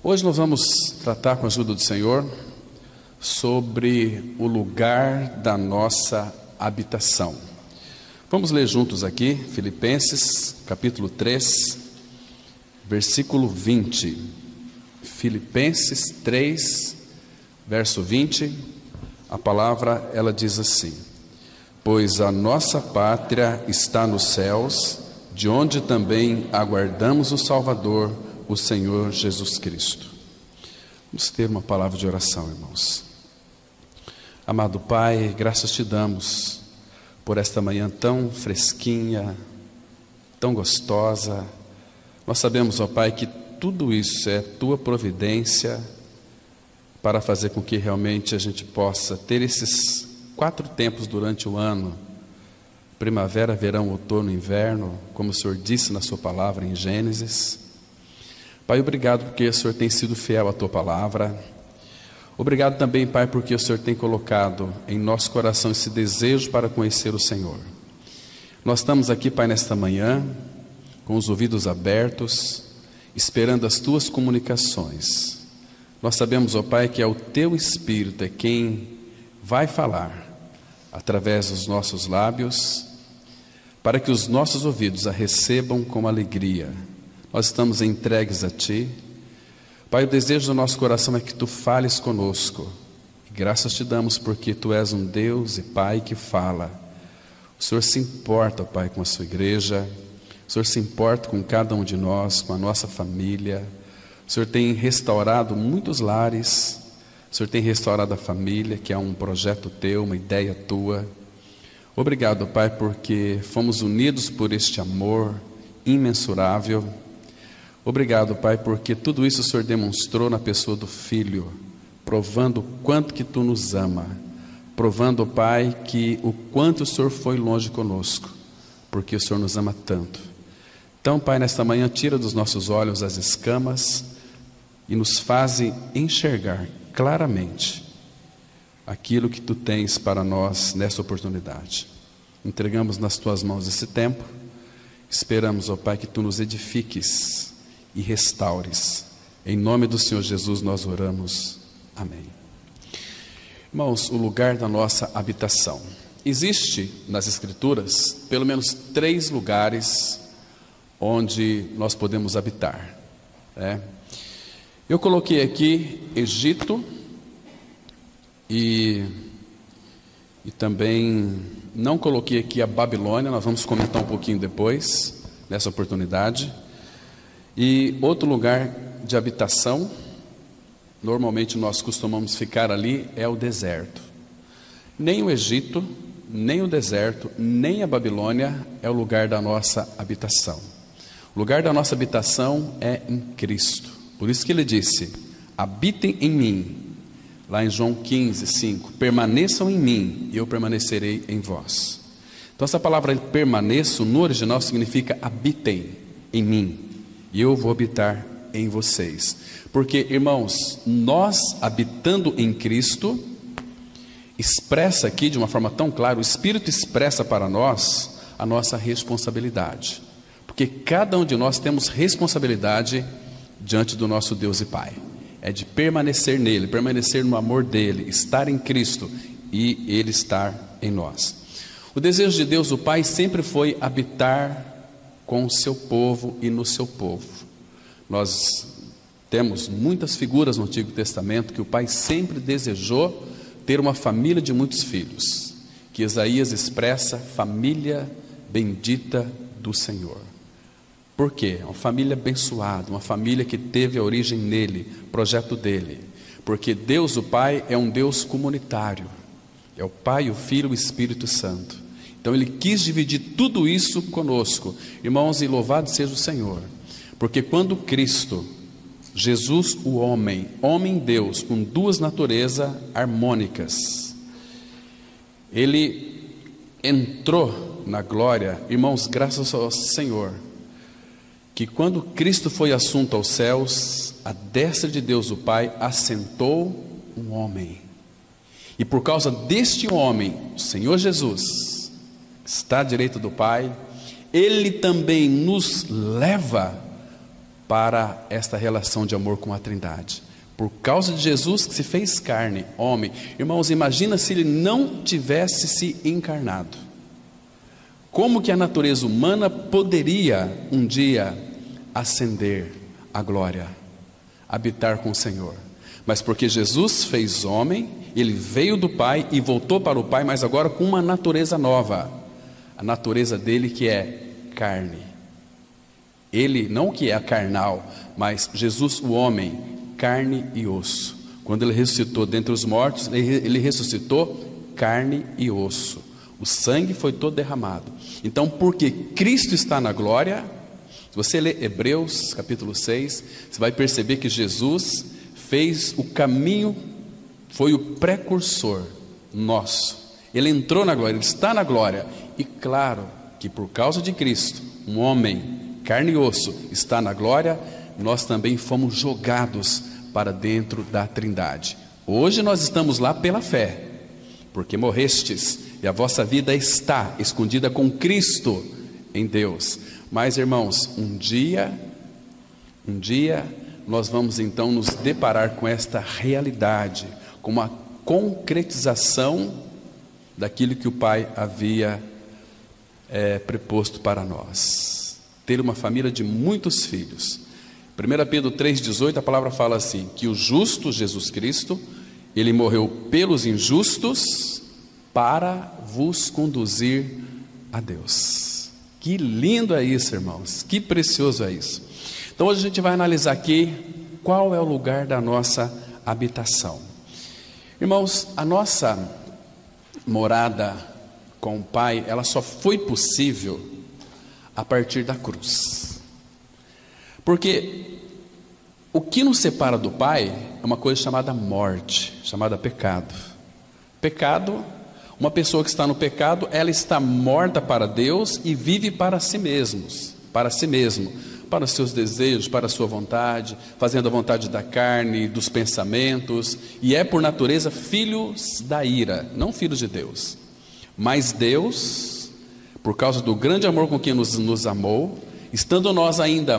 Hoje nós vamos tratar, com a ajuda do Senhor, sobre o lugar da nossa habitação. Vamos ler juntos aqui, Filipenses, capítulo 3, versículo 20. Filipenses 3, verso 20, a palavra, ela diz assim: pois a nossa pátria está nos céus, de onde também aguardamos o Salvador, o Senhor Jesus Cristo. Vamos ter uma palavra de oração, irmãos. Amado Pai, graças te damos por esta manhã tão fresquinha, tão gostosa. Nós sabemos, ó Pai, que tudo isso é tua providência para fazer com que realmente a gente possa ter esses 4 tempos durante o ano: primavera, verão, outono, inverno, como o Senhor disse na sua palavra em Gênesis. Pai, obrigado porque o Senhor tem sido fiel à tua palavra. Obrigado também, Pai, porque o Senhor tem colocado em nosso coração esse desejo para conhecer o Senhor. Nós estamos aqui, Pai, nesta manhã, com os ouvidos abertos, esperando as tuas comunicações. Nós sabemos, ó Pai, que é o teu Espírito é quem vai falar através dos nossos lábios, para que os nossos ouvidos a recebam com alegria. Nós estamos entregues a Ti. Pai, o desejo do nosso coração é que Tu fales conosco. E graças te damos porque Tu és um Deus e Pai que fala. O Senhor se importa, Pai, com a sua igreja. O Senhor se importa com cada um de nós, com a nossa família. O Senhor tem restaurado muitos lares. O Senhor tem restaurado a família, que é um projeto Teu, uma ideia Tua. Obrigado, Pai, porque fomos unidos por este amor imensurável. Obrigado, Pai, porque tudo isso o Senhor demonstrou na pessoa do Filho, provando o quanto que Tu nos ama, provando, Pai, que o quanto o Senhor foi longe conosco, porque o Senhor nos ama tanto. Então, Pai, nesta manhã, tira dos nossos olhos as escamas e nos faze enxergar claramente aquilo que Tu tens para nós nessa oportunidade. Entregamos nas Tuas mãos esse tempo, esperamos, ó Pai, que Tu nos edifiques e restaures. Em nome do Senhor Jesus nós oramos. Amém. Irmãos, o lugar da nossa habitação. Existe nas Escrituras pelo menos 3 lugares onde nós podemos habitar, né? Eu coloquei aqui Egito e também não coloquei aqui a Babilônia. Nós vamos comentar um pouquinho depois, nessa oportunidade. E outro lugar de habitação, normalmente nós costumamos ficar ali, é o deserto. Nem o Egito, nem o deserto, nem a Babilônia é o lugar da nossa habitação. O lugar da nossa habitação é em Cristo. Por isso que ele disse: habitem em mim. Lá em João 15, 5, permaneçam em mim e eu permanecerei em vós. Então essa palavra permaneço no original significa habitem em mim e eu vou habitar em vocês. Porque, irmãos, nós habitando em Cristo, expressa aqui de uma forma tão clara, o Espírito expressa para nós a nossa responsabilidade. Porque cada um de nós temos responsabilidade diante do nosso Deus e Pai. É de permanecer nele, permanecer no amor dele, estar em Cristo e ele estar em nós. O desejo de Deus, o Pai, sempre foi habitar com o seu povo e no seu povo. Nós temos muitas figuras no Antigo Testamento que o Pai sempre desejou ter uma família de muitos filhos, que Isaías expressa: família bendita do Senhor. Por quê? Uma família abençoada, uma família que teve a origem nele, projeto dele. Porque Deus, o Pai, é um Deus comunitário. É o Pai, o Filho e o Espírito Santo. Então ele quis dividir tudo isso conosco. Irmãos, e louvado seja o Senhor. Porque quando Cristo, Jesus o homem, homem-Deus, com 2 naturezas harmônicas, ele entrou na glória. Irmãos, graças ao Senhor, que quando Cristo foi assunto aos céus, à destra de Deus o Pai assentou um homem. E por causa deste homem, o Senhor Jesus, está à direita do Pai, Ele também nos leva para esta relação de amor com a Trindade. Por causa de Jesus que se fez carne, homem. Irmãos, imagina se ele não tivesse se encarnado. Como que a natureza humana poderia um dia ascender à glória, habitar com o Senhor? Mas porque Jesus fez homem, ele veio do Pai e voltou para o Pai, mas agora com uma natureza nova. A natureza dele que é carne. Ele, não que é carnal, mas Jesus o homem, carne e osso. Quando ele ressuscitou dentre os mortos, ele ressuscitou carne e osso. O sangue foi todo derramado. Então, porque Cristo está na glória, se você ler Hebreus capítulo 6, você vai perceber que Jesus fez o caminho, foi o precursor nosso. Ele entrou na glória, ele está na glória. E claro que por causa de Cristo, um homem, carne e osso, está na glória, nós também fomos jogados para dentro da Trindade. Hoje nós estamos lá pela fé, porque morrestes e a vossa vida está escondida com Cristo em Deus. Mas, irmãos, um dia nós vamos então nos deparar com esta realidade, com uma concretização daquilo que o Pai havia preposto para nós. Ter uma família de muitos filhos. 1 Pedro 3,18, a palavra fala assim, que o justo Jesus Cristo, ele morreu pelos injustos para vos conduzir a Deus. Que lindo é isso, irmãos, que precioso é isso. Então hoje a gente vai analisar aqui qual é o lugar da nossa habitação. Irmãos, a nossa morada com o Pai, ela só foi possível a partir da cruz. Porque o que nos separa do Pai é uma coisa chamada morte, chamada pecado. Pecado, uma pessoa que está no pecado, ela está morta para Deus e vive para si mesmo, para os seus desejos, para a sua vontade, fazendo a vontade da carne, dos pensamentos, e é por natureza filhos da ira, não filhos de Deus. Mas Deus, por causa do grande amor com que nos amou, estando nós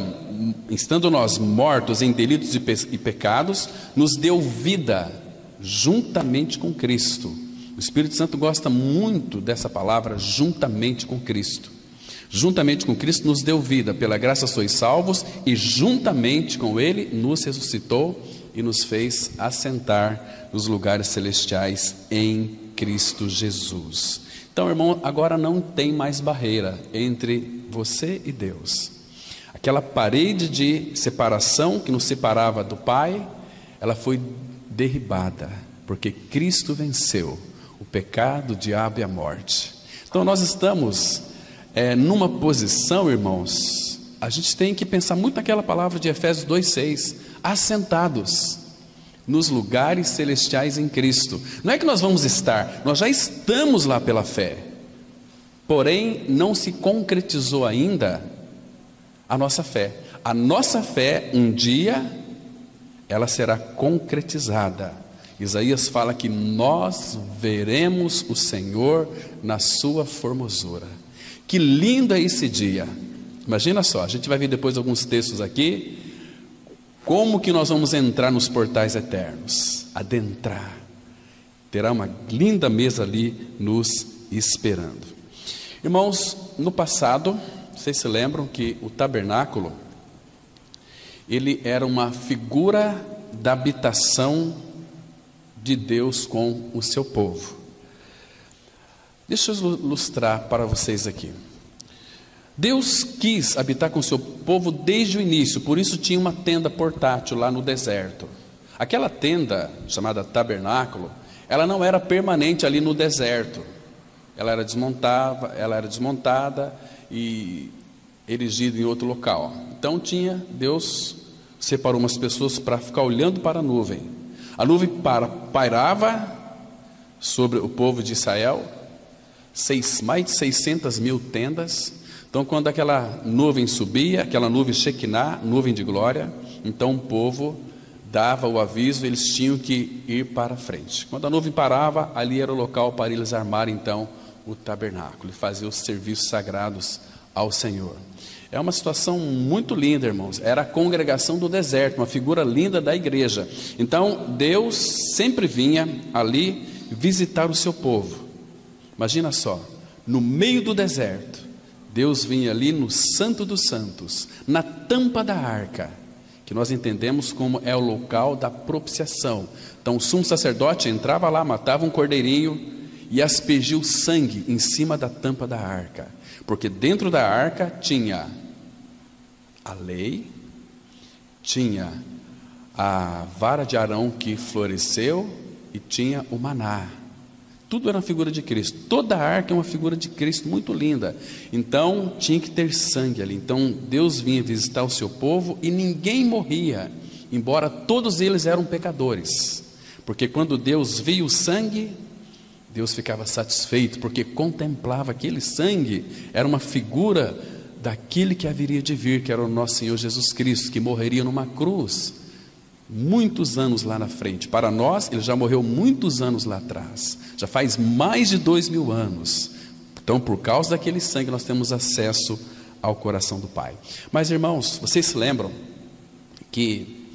mortos em delitos e pecados, nos deu vida juntamente com Cristo. O Espírito Santo gosta muito dessa palavra, juntamente com Cristo. Juntamente com Cristo nos deu vida, pela graça sois salvos, e juntamente com Ele nos ressuscitou e nos fez assentar nos lugares celestiais em Cristo Jesus. Então, irmão, agora não tem mais barreira entre você e Deus. Aquela parede de separação que nos separava do Pai, ela foi derribada, porque Cristo venceu o pecado, o diabo e a morte. Então nós estamos numa posição, irmãos, a gente tem que pensar muito naquela palavra de Efésios 2,6, assentados nos lugares celestiais em Cristo. Não é que nós vamos estar, nós já estamos lá pela fé, porém não se concretizou ainda a nossa fé. A nossa fé, um dia, ela será concretizada. Isaías fala que nós veremos o Senhor na sua formosura. Que lindo é esse dia. Imagina só, a gente vai ver depois alguns textos aqui, como que nós vamos entrar nos portais eternos, adentrar. Terá uma linda mesa ali nos esperando. Irmãos, no passado, vocês se lembram que o tabernáculo, ele era uma figura da habitação de Deus com o seu povo. Deixa eu ilustrar para vocês aqui. Deus quis habitar com o seu povo desde o início, por isso tinha uma tenda portátil lá no deserto. Aquela tenda, chamada tabernáculo, ela não era permanente ali no deserto. Ela era desmontada e erigida em outro local. Então Deus separou umas pessoas para ficar olhando para a nuvem. A nuvem pairava sobre o povo de Israel, mais de 600 mil tendas. Então quando aquela nuvem subia, aquela nuvem Shekinah, nuvem de glória, então o povo dava o aviso, eles tinham que ir para frente. Quando a nuvem parava, ali era o local para eles armarem então o tabernáculo e fazer os serviços sagrados ao Senhor. É uma situação muito linda, irmãos. Era a congregação do deserto, uma figura linda da igreja. Então, Deus sempre vinha ali visitar o seu povo. Imagina só, no meio do deserto, Deus vinha ali no Santo dos Santos, na tampa da arca, que nós entendemos como é o local da propiciação. Então, o sumo sacerdote entrava lá, matava um cordeirinho e aspergia o sangue em cima da tampa da arca. Porque dentro da arca tinha a lei, tinha a vara de Arão que floresceu e tinha o maná. Tudo era uma figura de Cristo. Toda a arca é uma figura de Cristo muito linda. Então tinha que ter sangue ali. Então Deus vinha visitar o seu povo e ninguém morria, embora todos eles eram pecadores. Porque quando Deus via o sangue, Deus ficava satisfeito, porque contemplava aquele sangue. Era uma figura daquele que haveria de vir, que era o nosso Senhor Jesus Cristo, que morreria numa cruz muitos anos lá na frente. Para nós, ele já morreu muitos anos lá atrás, já faz mais de 2000 anos. Então, por causa daquele sangue, nós temos acesso ao coração do Pai. Mas, irmãos, vocês se lembram que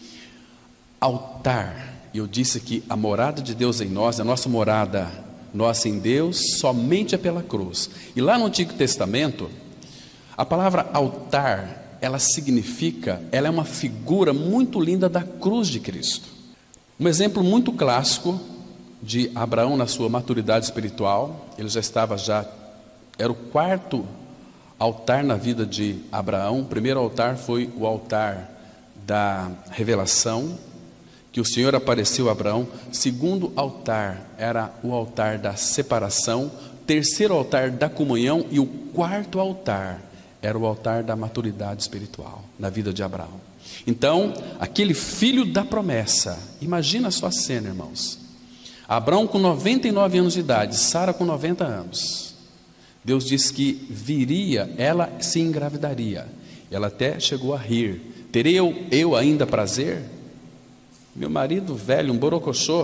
altar, eu disse que a morada de Deus em nós, a nossa morada, nossa em Deus, somente é pela cruz. E lá no Antigo Testamento, a palavra altar, ela significa, ela é uma figura muito linda da cruz de Cristo. Um exemplo muito clássico de Abraão na sua maturidade espiritual, ele era o quarto altar na vida de Abraão. O primeiro altar foi o altar da revelação, que o Senhor apareceu a Abraão. Segundo altar era o altar da separação. Terceiro altar da comunhão. E o quarto altar era o altar da maturidade espiritual na vida de Abraão. Então, aquele filho da promessa, imagina só a cena, irmãos. Abraão com 99 anos de idade, Sara com 90 anos. Deus disse que viria, ela se engravidaria. Ela até chegou a rir. Terei eu ainda prazer? Meu marido velho, um borocochô,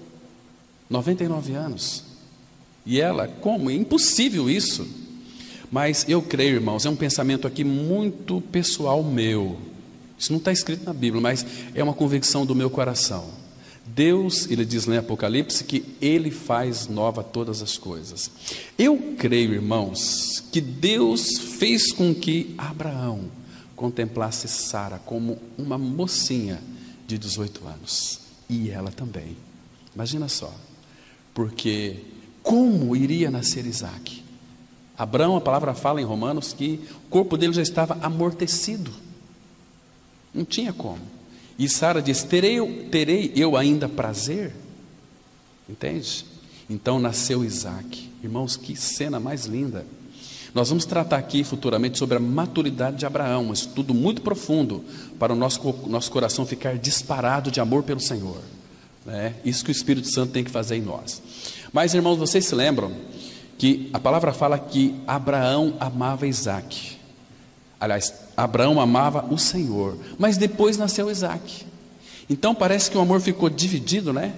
99 anos. E ela, como? É impossível isso. Mas eu creio, irmãos, é um pensamento aqui muito pessoal meu. Isso não está escrito na Bíblia, mas é uma convicção do meu coração. Deus, ele diz lá em Apocalipse que ele faz nova todas as coisas. Eu creio, irmãos, que Deus fez com que Abraão contemplasse Sara como uma mocinha de 18 anos. E ela também. Imagina só. Porque como iria nascer Isaque? Abraão, a palavra fala em Romanos que o corpo dele já estava amortecido. Não tinha como. E Sara diz: terei eu ainda prazer? Entende? Então nasceu Isaque. Irmãos, que cena mais linda. Nós vamos tratar aqui futuramente sobre a maturidade de Abraão, um estudo muito profundo para o nosso coração ficar disparado de amor pelo Senhor, né? Isso que o Espírito Santo tem que fazer em nós. Mas, irmãos, vocês se lembram que a palavra fala que Abraão amava Isaque. Aliás, Abraão amava o Senhor, mas depois nasceu Isaque. Então parece que o amor ficou dividido, né?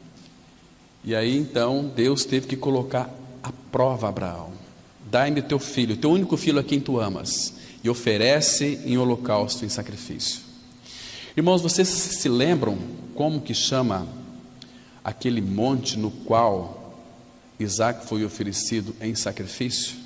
E aí então Deus teve que colocar a prova a Abraão: dai-me teu filho, teu único filho a quem tu amas, e oferece em holocausto, em sacrifício. Irmãos, vocês se lembram como que chama aquele monte no qual Isaque foi oferecido em sacrifício?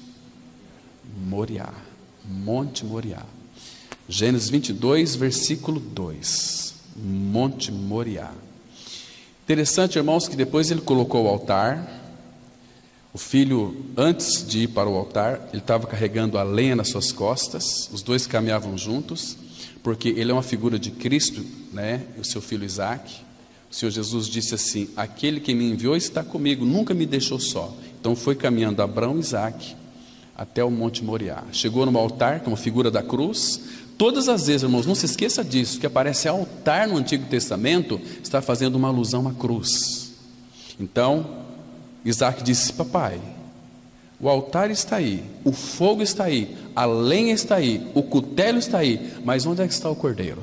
Moriá, Monte Moriá. Gênesis 22, versículo 2. Monte Moriá. Interessante, irmãos, que depois ele colocou o altar. O filho, antes de ir para o altar, ele estava carregando a lenha nas suas costas. Os dois caminhavam juntos, porque ele é uma figura de Cristo, né? E o seu filho Isaque. O Senhor Jesus disse assim: aquele que me enviou está comigo, nunca me deixou só. Então foi caminhando Abraão e Isaque até o Monte Moriá. Chegou no altar, que é uma figura da cruz. Todas as vezes, irmãos, não se esqueça disso, que aparece altar no Antigo Testamento, está fazendo uma alusão à cruz. Então, Isaque disse: papai, o altar está aí, o fogo está aí, a lenha está aí, o cutelo está aí, mas onde é que está o cordeiro?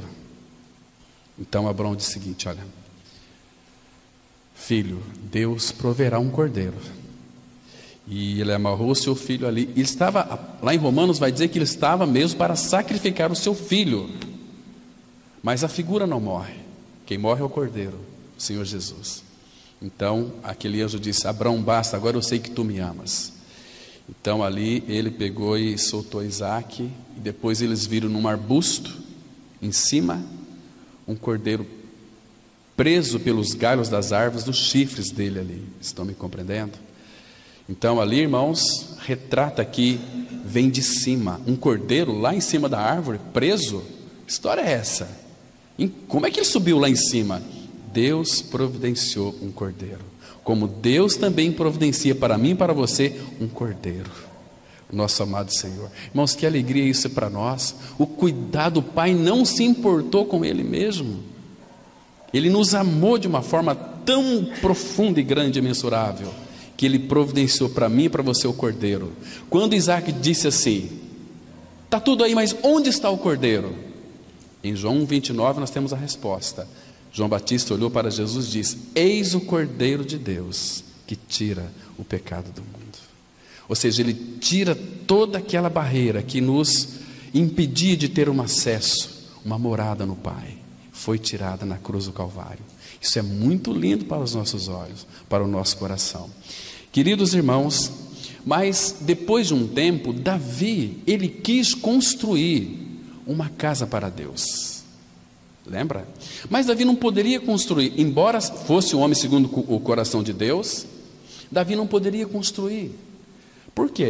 Então Abraão disse o seguinte: olha, filho, Deus proverá um cordeiro. E ele amarrou o seu filho ali. Ele estava, lá em Romanos vai dizer que ele estava mesmo para sacrificar o seu filho. Mas a figura não morre. Quem morre é o Cordeiro, o Senhor Jesus. Então aquele anjo disse: Abraão, basta, agora eu sei que tu me amas. Então ali ele pegou e soltou Isaac. E depois eles viram num arbusto, em cima, um cordeiro preso pelos galhos das árvores, dos chifres dele ali. Estão me compreendendo? Então ali, irmãos, retrata aqui, vem de cima, um cordeiro lá em cima da árvore, preso. Que história é essa? Como é que ele subiu lá em cima? Deus providenciou um cordeiro, como Deus também providencia para mim e para você um cordeiro, nosso amado Senhor. Irmãos, que alegria isso é para nós. O cuidado, o Pai não se importou com Ele mesmo. Ele nos amou de uma forma tão profunda e grande e imensurável, que Ele providenciou para mim e para você o cordeiro. Quando Isaac disse assim: está tudo aí, mas onde está o cordeiro? Em João 29 nós temos a resposta. João Batista olhou para Jesus e disse: eis o Cordeiro de Deus que tira o pecado do mundo. Ou seja, ele tira toda aquela barreira que nos impedia de ter um acesso, uma morada no Pai. Foi tirada na cruz do Calvário. Isso é muito lindo para os nossos olhos, para o nosso coração. Queridos irmãos, mas depois de um tempo, Davi, ele quis construir uma casa para Deus. Lembra? Mas Davi não poderia construir, embora fosse um homem segundo o coração de Deus, Davi não poderia construir. Por quê?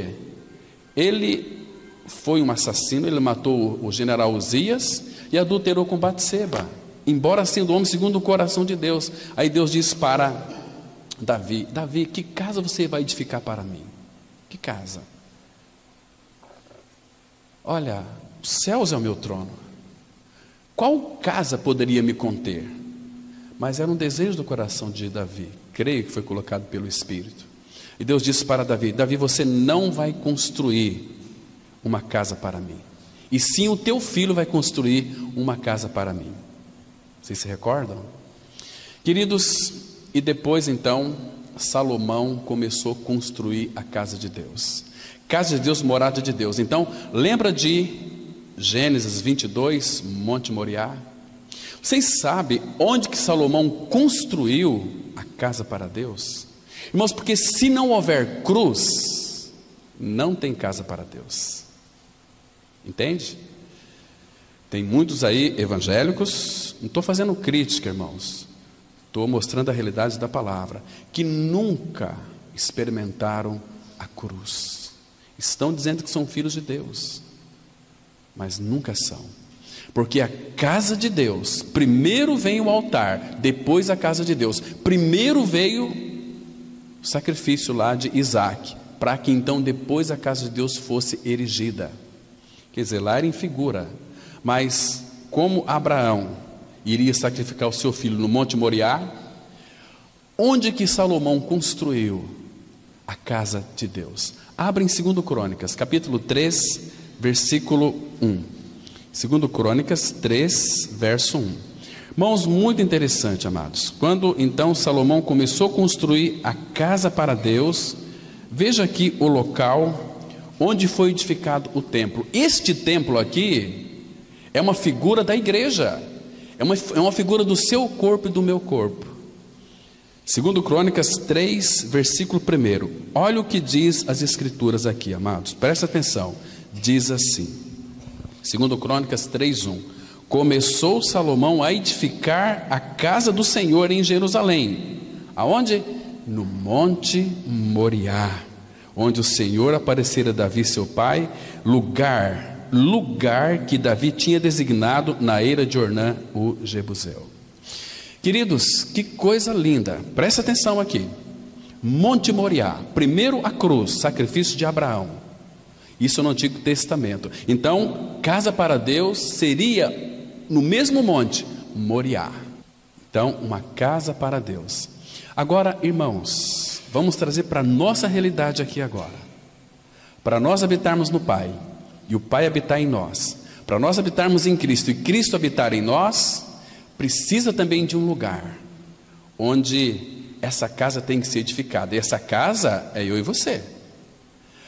Ele foi um assassino, ele matou o general Uzias e adulterou com Batseba, embora sendo homem segundo o coração de Deus. Aí Deus disse para Davi: Davi, que casa você vai edificar para mim? Que casa? Olha, os céus é o meu trono. Qual casa poderia me conter? Mas era um desejo do coração de Davi, creio que foi colocado pelo Espírito. E Deus disse para Davi: Davi, você não vai construir uma casa para mim, e sim o teu filho vai construir uma casa para mim. Vocês se recordam? Queridos, e depois então Salomão começou a construir a casa de Deus. Casa de Deus, morada de Deus. Então lembra de Gênesis 22, Monte Moriá? Vocês sabem onde que Salomão construiu a casa para Deus? Irmãos, porque se não houver cruz, não tem casa para Deus. Entende? Tem muitos aí evangélicos, não estou fazendo crítica, irmãos, estou mostrando a realidade da palavra, que nunca experimentaram a cruz. Estão dizendo que são filhos de Deus, mas nunca são. Porque a casa de Deus, primeiro vem o altar, depois a casa de Deus. Primeiro veio o sacrifício lá de Isaac, para que então depois a casa de Deus fosse erigida. Quer dizer, lá era em figura, mas como Abraão iria sacrificar o seu filho no Monte Moriá, onde que Salomão construiu a casa de Deus? Abra em 2 Crônicas, capítulo 3, versículo 1. 2 Crônicas 3, verso 1. Irmãos, muito interessante, amados. Quando então Salomão começou a construir a casa para Deus, veja aqui o local onde foi edificado o templo. Este templo aqui é uma figura da igreja, é uma figura do seu corpo e do meu corpo. 2 Crônicas 3, versículo 1. Olha o que diz as escrituras aqui, amados, presta atenção. Diz assim, 2 Crônicas 3:1: começou Salomão a edificar a casa do Senhor em Jerusalém. Aonde? No Monte Moriá, onde o Senhor aparecera a Davi seu pai, lugar que Davi tinha designado na eira de Ornã o Jebuseu. Queridos, que coisa linda, presta atenção aqui. Monte Moriá, primeiro a cruz, sacrifício de Abraão. Isso no Antigo Testamento. Então, casa para Deus seria no mesmo monte, Moriá. Então, uma casa para Deus. Agora, irmãos, vamos trazer para a nossa realidade aqui agora. Para nós habitarmos no Pai, e o Pai habitar em nós, para nós habitarmos em Cristo, e Cristo habitar em nós, precisa também de um lugar, onde essa casa tem que ser edificada. E essa casa é eu e você.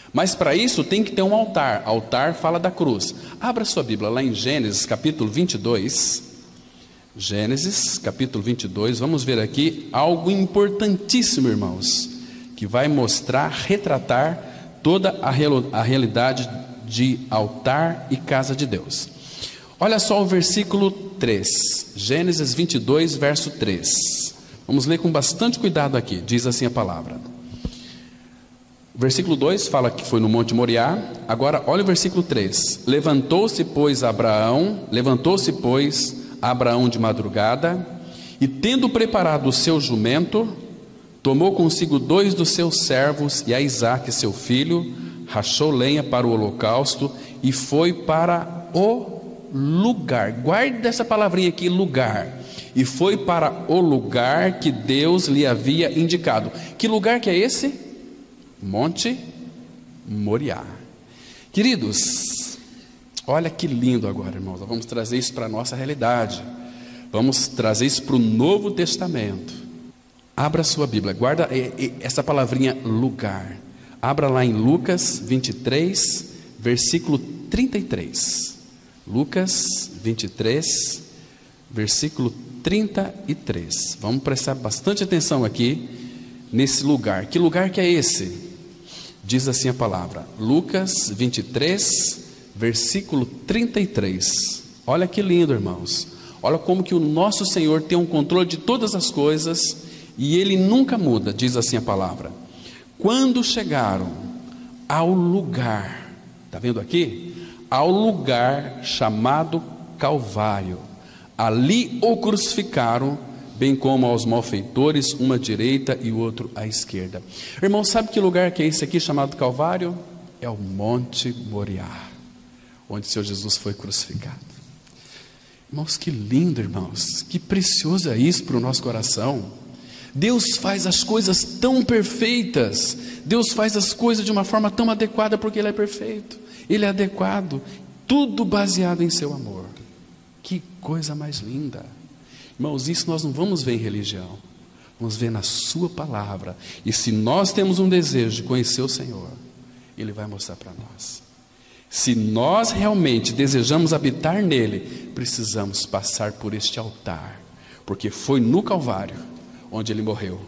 Mas para isso tem que ter um altar. Altar fala da cruz. Abra sua Bíblia lá em Gênesis capítulo 22. Gênesis capítulo 22. Vamos ver aqui algo importantíssimo, irmãos, que vai mostrar, retratar toda a realidade de altar e casa de Deus. Olha só o versículo 3. Gênesis 22, verso 3. Vamos ler com bastante cuidado aqui. Diz assim a palavra. Versículo 2 fala que foi no Monte Moriá. Agora olha o versículo 3. Levantou-se, pois, Abraão de madrugada, e tendo preparado o seu jumento, tomou consigo 2 dos seus servos e a Isaque seu filho, rachou lenha para o holocausto e foi para o lugar. Guarde essa palavrinha aqui, lugar. E foi para o lugar que Deus lhe havia indicado. Que lugar que é esse? Monte Moriá. Queridos, olha que lindo agora, irmãos. Vamos trazer isso para a nossa realidade. Vamos trazer isso para o Novo Testamento. Abra sua Bíblia, guarda essa palavrinha lugar. Abra lá em Lucas 23, versículo 33. Lucas 23, versículo 33. Vamos prestar bastante atenção aqui nesse lugar. Que lugar que é esse? Diz assim a palavra, Lucas 23, versículo 33. Olha que lindo, irmãos. Olha como que o nosso Senhor tem um controle de todas as coisas e Ele nunca muda. Diz assim a palavra. Quando chegaram ao lugar, está vendo aqui? Ao lugar chamado Calvário, ali o crucificaram, bem como aos malfeitores, uma à direita e o outro à esquerda. Irmão, sabe que lugar que é esse aqui chamado Calvário? É o Monte Moriá, onde o Senhor Jesus foi crucificado. Irmãos, que lindo, irmãos, que precioso é isso para o nosso coração. Deus faz as coisas tão perfeitas, Deus faz as coisas de uma forma tão adequada, porque Ele é perfeito, Ele é adequado, tudo baseado em seu amor. Que coisa mais linda. Irmãos, isso nós não vamos ver em religião, vamos ver na sua palavra. E se nós temos um desejo de conhecer o Senhor, Ele vai mostrar para nós. Se nós realmente desejamos habitar nele, precisamos passar por este altar, porque foi no Calvário onde Ele morreu,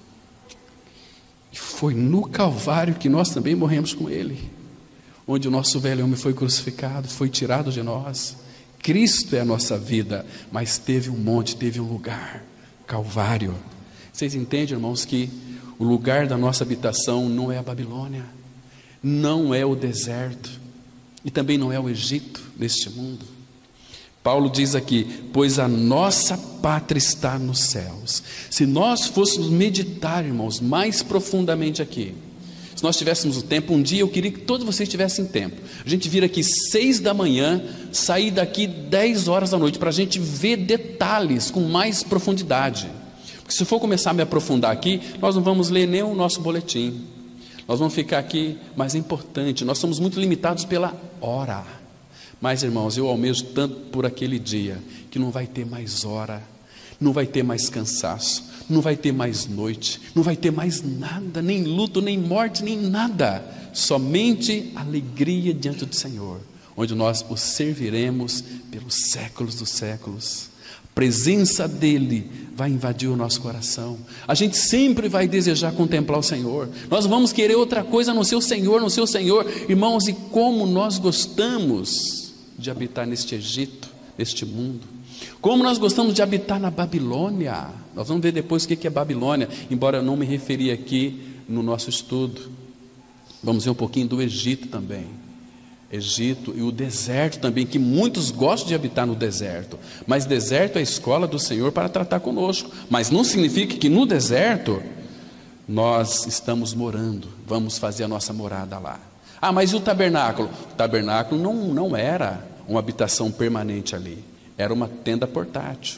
e foi no Calvário que nós também morremos com Ele, onde o nosso velho homem foi crucificado, foi tirado de nós. Cristo é a nossa vida, mas teve um monte, teve um lugar, Calvário. Vocês entendem, irmãos, que o lugar da nossa habitação não é a Babilônia, não é o deserto, e também não é o Egito neste mundo. Paulo diz aqui, pois a nossa pátria está nos céus. Se nós fôssemos meditar, irmãos, mais profundamente aqui, se nós tivéssemos o tempo, um dia eu queria que todos vocês tivessem tempo. A gente vir aqui 6 da manhã, sair daqui 10 horas da noite, para a gente ver detalhes com mais profundidade. Porque se eu for começar a me aprofundar aqui, nós não vamos ler nem o nosso boletim. Nós vamos ficar aqui, mas é importante, nós somos muito limitados pela hora. Mas, irmãos, eu almejo tanto por aquele dia, que não vai ter mais hora, não vai ter mais cansaço, não vai ter mais noite, não vai ter mais nada, nem luto, nem morte, nem nada, somente alegria diante do Senhor, onde nós o serviremos pelos séculos dos séculos. A presença dEle vai invadir o nosso coração, a gente sempre vai desejar contemplar o Senhor, nós vamos querer outra coisa no seu Senhor, irmãos, e como nós gostamos de habitar neste Egito, neste mundo, como nós gostamos de habitar na Babilônia. Nós vamos ver depois o que é Babilônia, embora eu não me referi aqui no nosso estudo. Vamos ver um pouquinho do Egito também. Egito e o deserto também, que muitos gostam de habitar no deserto. Mas deserto é a escola do Senhor para tratar conosco. Mas não significa que no deserto nós estamos morando, vamos fazer a nossa morada lá. Ah, mas e o tabernáculo? O tabernáculo não era uma habitação permanente ali. Era uma tenda portátil.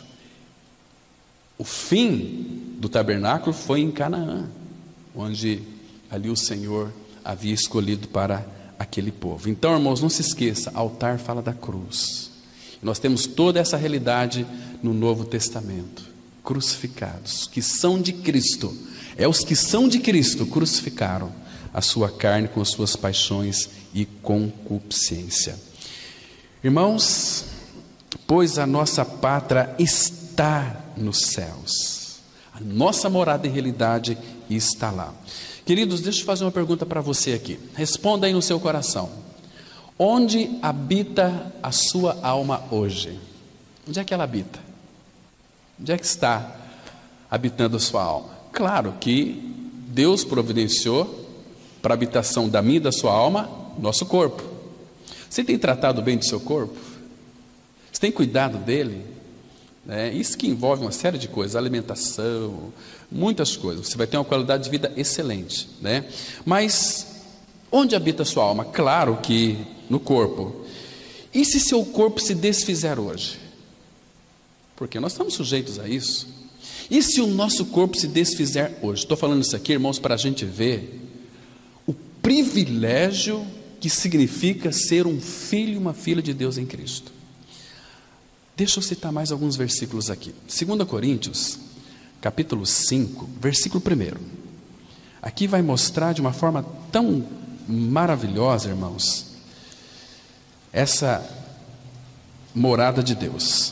O fim do tabernáculo foi em Canaã, onde ali o Senhor havia escolhido para aquele povo. Então, irmãos, não se esqueça, altar fala da cruz. Nós temos toda essa realidade no Novo Testamento. Crucificados, que são de Cristo. É os que são de Cristo crucificaram a sua carne com as suas paixões e concupiscência. Irmãos, pois a nossa pátria está nos céus. A nossa morada em realidade está lá. Queridos, deixa eu fazer uma pergunta para você aqui. Responda aí no seu coração. Onde habita a sua alma hoje? Onde é que ela habita? Onde é que está habitando a sua alma? Claro que Deus providenciou para a habitação da minha e da sua alma, nosso corpo. Você tem tratado bem do seu corpo? Você tem cuidado dele? Isso que envolve uma série de coisas, alimentação, muitas coisas. Você vai ter uma qualidade de vida excelente, Mas onde habita a sua alma? Claro que no corpo. E se seu corpo se desfizer hoje? Porque nós estamos sujeitos a isso. E se o nosso corpo se desfizer hoje? Estou falando isso aqui, irmãos, para a gente ver o privilégio que significa ser um filho e uma filha de Deus em Cristo. Deixa eu citar mais alguns versículos aqui. 2 Coríntios, capítulo 5, versículo 1. Aqui vai mostrar de uma forma tão maravilhosa, irmãos, essa morada de Deus.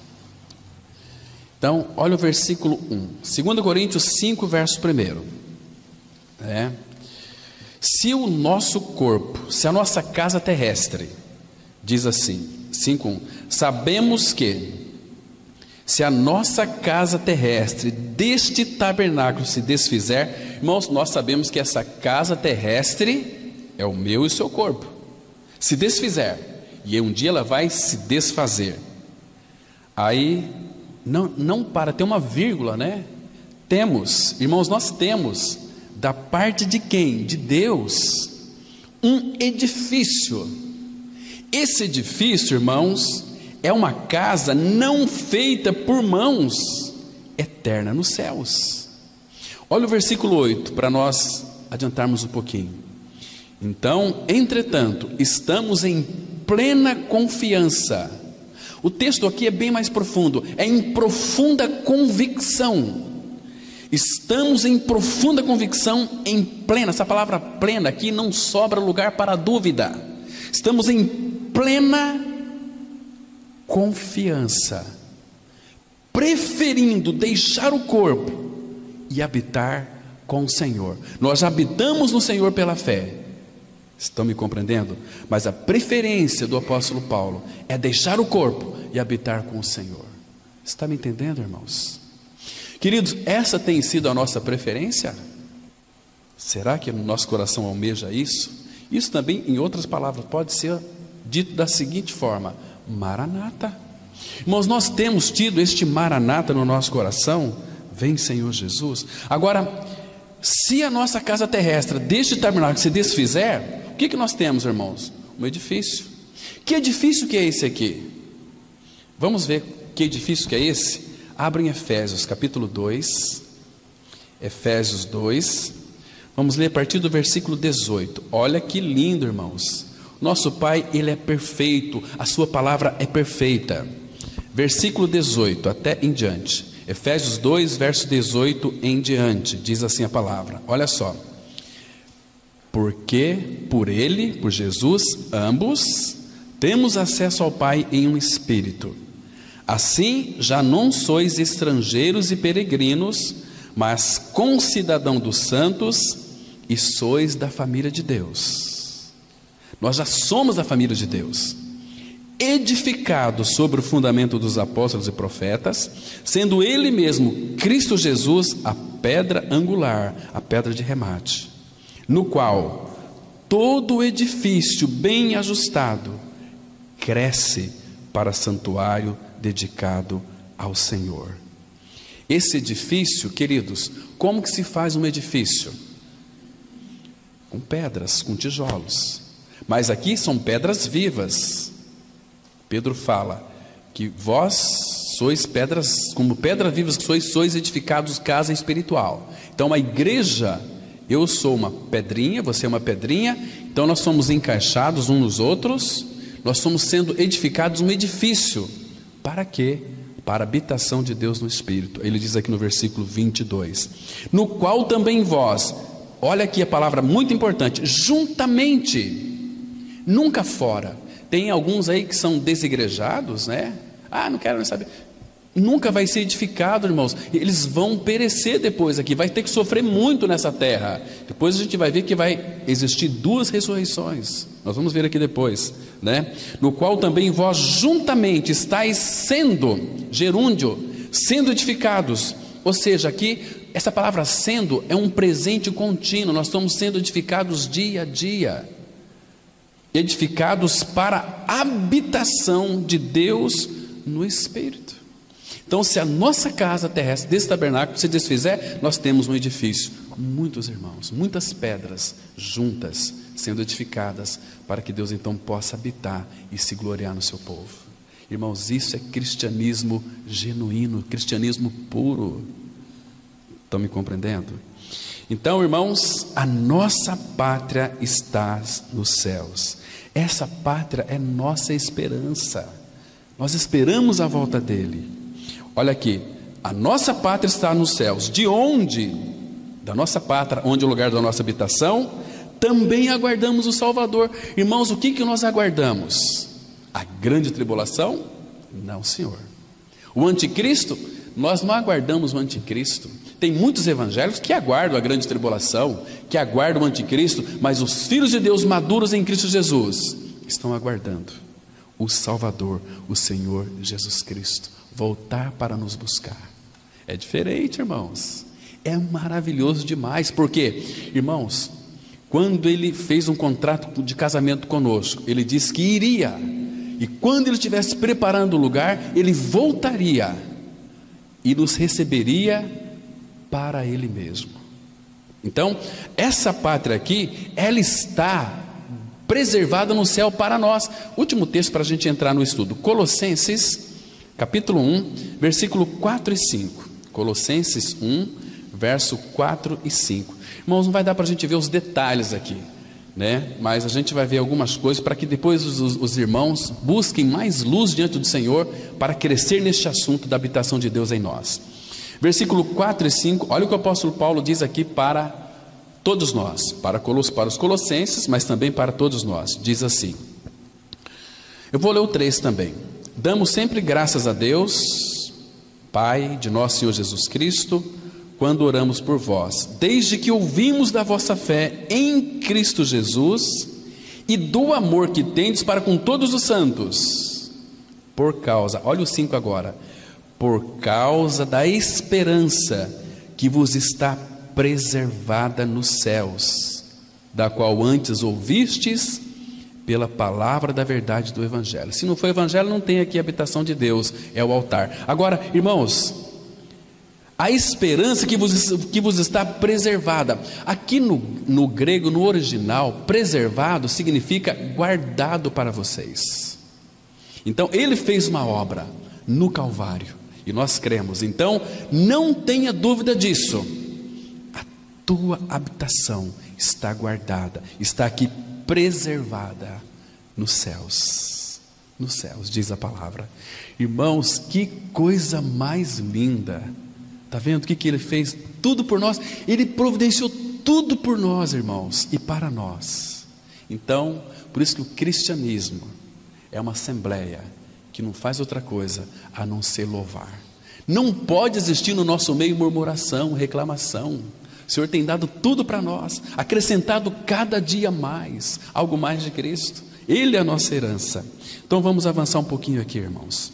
Então, olha o versículo 1. 2 Coríntios 5, verso 1. Se o nosso corpo, se a nossa casa terrestre, diz assim, 5:1, sabemos que se a nossa casa terrestre deste tabernáculo se desfizer, irmãos, nós sabemos que essa casa terrestre é o meu e o seu corpo, se desfizer, e um dia ela vai se desfazer. Aí, não para, tem uma vírgula, Temos, irmãos, nós temos, da parte de quem? De Deus, um edifício. Esse edifício, irmãos, é uma casa não feita por mãos, eterna nos céus. Olha o versículo 8, para nós adiantarmos um pouquinho. Então, entretanto, estamos em plena confiança. O texto aqui é bem mais profundo, é em profunda convicção. Estamos em profunda convicção, em plena, essa palavra plena aqui não sobra lugar para dúvida. Estamos em plena confiança, preferindo deixar o corpo e habitar com o Senhor. Nós habitamos no Senhor pela fé. Estão me compreendendo? Mas a preferência do apóstolo Paulo é deixar o corpo e habitar com o Senhor. Está me entendendo, irmãos? Queridos, essa tem sido a nossa preferência? Será que no nosso coração almeja isso? Isso também, em outras palavras, pode ser dito da seguinte forma: Maranata. Irmãos, nós temos tido este Maranata no nosso coração. Vem, Senhor Jesus. Agora, se a nossa casa terrestre deste tabernáculo se desfizer, o que nós temos, irmãos? Um edifício. Que edifício que é esse aqui? Vamos ver que edifício que é esse? Abra em Efésios capítulo 2, Efésios 2, vamos ler a partir do versículo 18. Olha que lindo, irmãos. Nosso Pai, Ele é perfeito, a sua palavra é perfeita. Versículo 18 até em diante. Efésios 2, verso 18 em diante, diz assim a palavra. Olha só. Porque por Ele, por Jesus, ambos temos acesso ao Pai em um Espírito. Assim, já não sois estrangeiros e peregrinos, mas concidadão dos santos e sois da família de Deus. Nós já somos da família de Deus, edificados sobre o fundamento dos apóstolos e profetas, sendo Ele mesmo, Cristo Jesus, a pedra angular, a pedra de remate, no qual todo o edifício bem ajustado cresce para santuário dedicado ao Senhor. Esse edifício, queridos, como que se faz um edifício? Com pedras, com tijolos. Mas aqui são pedras vivas. Pedro fala que vós sois pedras, como pedras vivas que sois edificados casa espiritual. Então a igreja, eu sou uma pedrinha, você é uma pedrinha, então nós somos encaixados uns nos outros, nós somos sendo edificados um edifício. Para quê? Para a habitação de Deus no Espírito. Ele diz aqui no versículo 22, no qual também vós, olha aqui a palavra muito importante, juntamente, nunca fora. Tem alguns aí que são desigrejados, né? Não quero nem saber. Nunca vai ser edificado, irmãos. Eles vão perecer depois aqui, vai ter que sofrer muito nessa terra. Depois a gente vai ver que vai existir 2 ressurreições. Nós vamos ver aqui depois, né? No qual também vós juntamente estáis sendo, gerúndio, sendo edificados. Ou seja, aqui, essa palavra sendo é um presente contínuo. Nós estamos sendo edificados dia a dia. Edificados para a habitação de Deus no Espírito. Então, se a nossa casa terrestre desse tabernáculo se desfizer, nós temos um edifício, muitos irmãos, muitas pedras juntas, sendo edificadas, para que Deus então possa habitar e se gloriar no seu povo. Irmãos, isso é cristianismo genuíno, cristianismo puro. Estão me compreendendo? Então, irmãos, a nossa pátria está nos céus. Essa pátria é nossa esperança. Nós esperamos a volta dele. Olha aqui, a nossa pátria está nos céus, de onde? Da nossa pátria, onde é o lugar da nossa habitação, também aguardamos o Salvador. Irmãos, o que nós aguardamos? A grande tribulação? Não, Senhor. O anticristo? Nós não aguardamos o anticristo. Tem muitos evangélicos que aguardam a grande tribulação, que aguardam o anticristo, mas os filhos de Deus maduros em Cristo Jesus estão aguardando o Salvador, o Senhor Jesus Cristo, voltar para nos buscar. É diferente, irmãos. É maravilhoso demais. Porque, irmãos, quando ele fez um contrato de casamento conosco, ele disse que iria, e quando ele estivesse preparando o lugar, ele voltaria e nos receberia para ele mesmo. Então, essa pátria aqui, ela está preservada no céu para nós. Último texto para a gente entrar no estudo, Colossenses capítulo 1, versículo 4 e 5. Colossenses 1, verso 4 e 5. Irmãos, não vai dar para a gente ver os detalhes aqui, né? Mas a gente vai ver algumas coisas para que depois os irmãos busquem mais luz diante do Senhor para crescer neste assunto da habitação de Deus em nós. Versículo 4 e 5, olha o que o apóstolo Paulo diz aqui para todos nós, para os colossenses, mas também para todos nós. Diz assim, eu vou ler o 3 também. Damos sempre graças a Deus, Pai de nosso Senhor Jesus Cristo, quando oramos por vós, desde que ouvimos da vossa fé em Cristo Jesus e do amor que tendes para com todos os santos, por causa, olha o 5 agora, por causa da esperança que vos está preservada nos céus, da qual antes ouvistes pela palavra da verdade do Evangelho. Se não for Evangelho, não tem aqui a habitação de Deus, é o altar. Agora, irmãos, a esperança que vos está preservada, aqui no grego, no original, preservado significa guardado para vocês. Então, ele fez uma obra no Calvário, e nós cremos. Então, não tenha dúvida disso, a tua habitação está guardada, está aqui preservada nos céus, diz a palavra. Irmãos, que coisa mais linda. Está vendo o que ele fez? Tudo por nós. Ele providenciou tudo por nós, irmãos, e para nós. Então, por isso que o cristianismo é uma assembleia que não faz outra coisa a não ser louvar. Não pode existir no nosso meio murmuração, reclamação. O Senhor tem dado tudo para nós, acrescentado cada dia mais, algo mais de Cristo. Ele é a nossa herança. Então vamos avançar um pouquinho aqui, irmãos.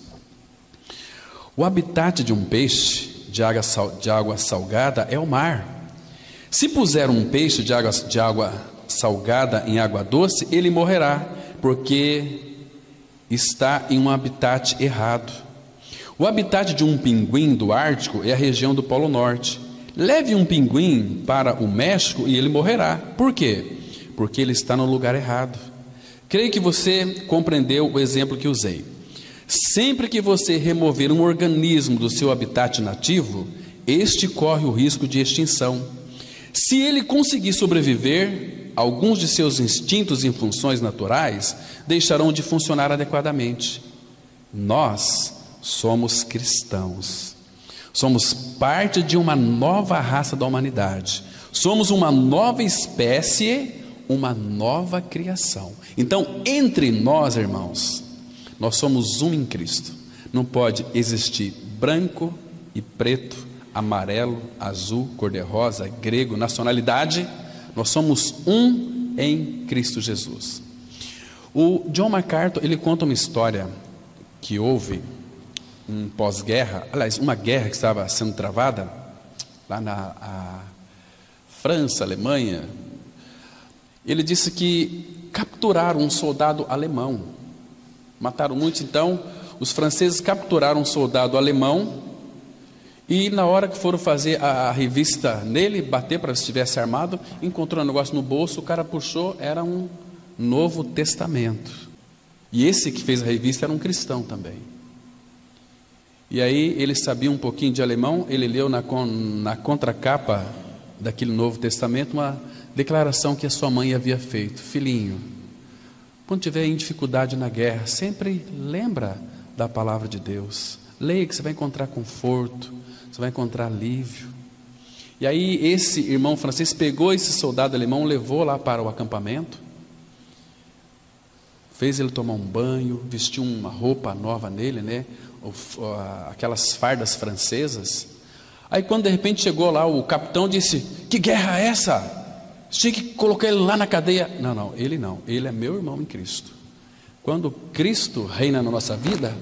O habitat de um peixe de água salgada é o mar. Se puser um peixe de água salgada em água doce, ele morrerá, porque está em um habitat errado. O habitat de um pinguim do Ártico é a região do Polo Norte. Leve um pinguim para o México e ele morrerá. Por quê? Porque ele está no lugar errado. Creio que você compreendeu o exemplo que usei. Sempre que você remover um organismo do seu habitat nativo, este corre o risco de extinção. Se ele conseguir sobreviver, alguns de seus instintos e funções naturais deixarão de funcionar adequadamente. Nós somos cristãos. Somos parte de uma nova raça da humanidade. Somos uma nova espécie, uma nova criação. Então, entre nós, irmãos, nós somos um em Cristo. Não pode existir branco e preto, amarelo, azul, cor-de-rosa, grego, nacionalidade. Nós somos um em Cristo Jesus. O John MacArthur, ele conta uma história que houve um pós-guerra, aliás, uma guerra que estava sendo travada lá na França, Alemanha. Ele disse que capturaram um soldado alemão, mataram muitos. Então os franceses capturaram um soldado alemão, e na hora que foram fazer a revista nele, bater para ver se estivesse armado, encontrou um negócio no bolso, o cara puxou, era um Novo Testamento, e esse que fez a revista era um cristão também. E aí ele sabia um pouquinho de alemão, ele leu na contracapa daquele Novo Testamento uma declaração que a sua mãe havia feito: filhinho, quando tiver em dificuldade na guerra, sempre lembra da palavra de Deus, leia que você vai encontrar conforto, você vai encontrar alívio. E aí esse irmão francês pegou esse soldado alemão, levou lá para o acampamento, fez ele tomar um banho, vestiu uma roupa nova nele, né? Aquelas fardas francesas. Aí quando de repente chegou lá, o capitão disse: que guerra é essa? Você tinha que colocar ele lá na cadeia. Não, ele é meu irmão em Cristo. Quando Cristo reina na nossa vida,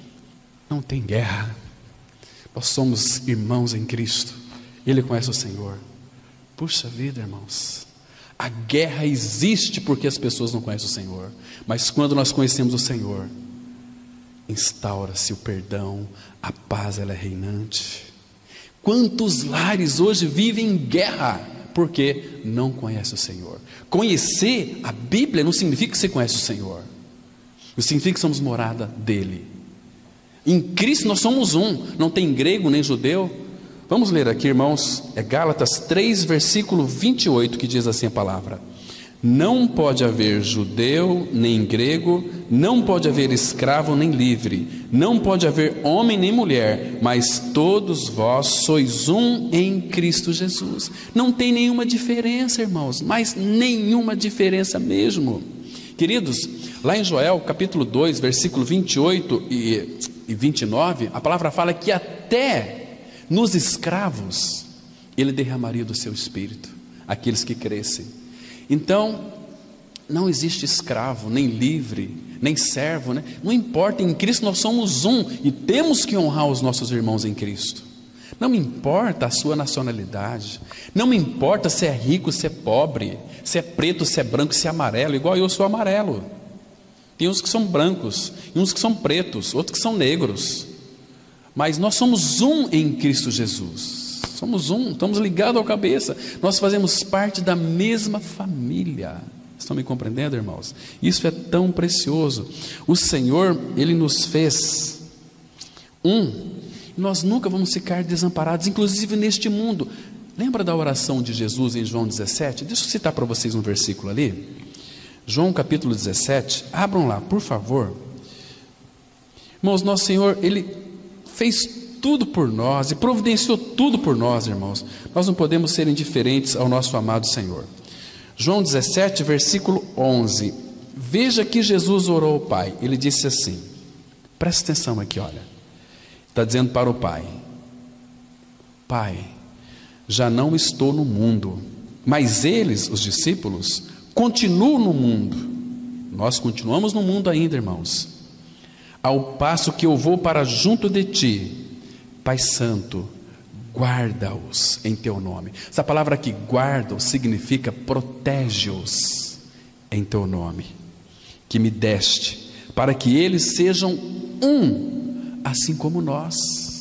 não tem guerra. Nós somos irmãos em Cristo. Ele conhece o Senhor. Puxa vida, irmãos, a guerra existe porque as pessoas não conhecem o Senhor. Mas quando nós conhecemos o Senhor, instaura-se o perdão, a paz, ela é reinante. Quantos lares hoje vivem em guerra porque não conhecem o Senhor? Conhecer a Bíblia não significa que você conhece o Senhor, significa que somos morada dele. Em Cristo nós somos um, não tem grego nem judeu. Vamos ler aqui, irmãos, é Gálatas 3, versículo 28, que diz assim a palavra: não pode haver judeu nem grego, não pode haver escravo nem livre, não pode haver homem nem mulher, mas todos vós sois um em Cristo Jesus. Não tem nenhuma diferença, irmãos, mas nenhuma diferença mesmo. Queridos, lá em Joel capítulo 2, versículo 28 e 29, a palavra fala que até nos escravos ele derramaria do seu espírito, aqueles que crescem. Então não existe escravo, nem livre, nem servo, né? Não importa, em Cristo nós somos um, e temos que honrar os nossos irmãos em Cristo. Não me importa a sua nacionalidade, não me importa se é rico, se é pobre, se é preto, se é branco, se é amarelo. Igual eu sou amarelo. Tem uns que são brancos, e uns que são pretos, outros que são negros. Mas nós somos um em Cristo Jesus. Somos um, estamos ligados ao cabeça. Nós fazemos parte da mesma família. Estão me compreendendo, irmãos? Isso é tão precioso. O Senhor, Ele nos fez um. Nós nunca vamos ficar desamparados, inclusive neste mundo. Lembra da oração de Jesus em João 17? Deixa eu citar para vocês um versículo ali. João capítulo 17, abram lá, por favor. Irmãos, nosso Senhor, Ele fez tudo por nós e providenciou tudo por nós, irmãos. Nós não podemos ser indiferentes ao nosso amado Senhor. João 17, versículo 11. Veja que Jesus orou ao Pai. Ele disse assim, presta atenção aqui, olha. Está dizendo para o Pai: Pai, já não estou no mundo, mas eles, os discípulos, continuam no mundo. Nós continuamos no mundo ainda, irmãos. Ao passo que eu vou para junto de ti, Pai Santo, guarda-os em teu nome. Essa palavra aqui, guarda-os, significa protege-os em teu nome, que me deste, para que eles sejam um, assim como nós.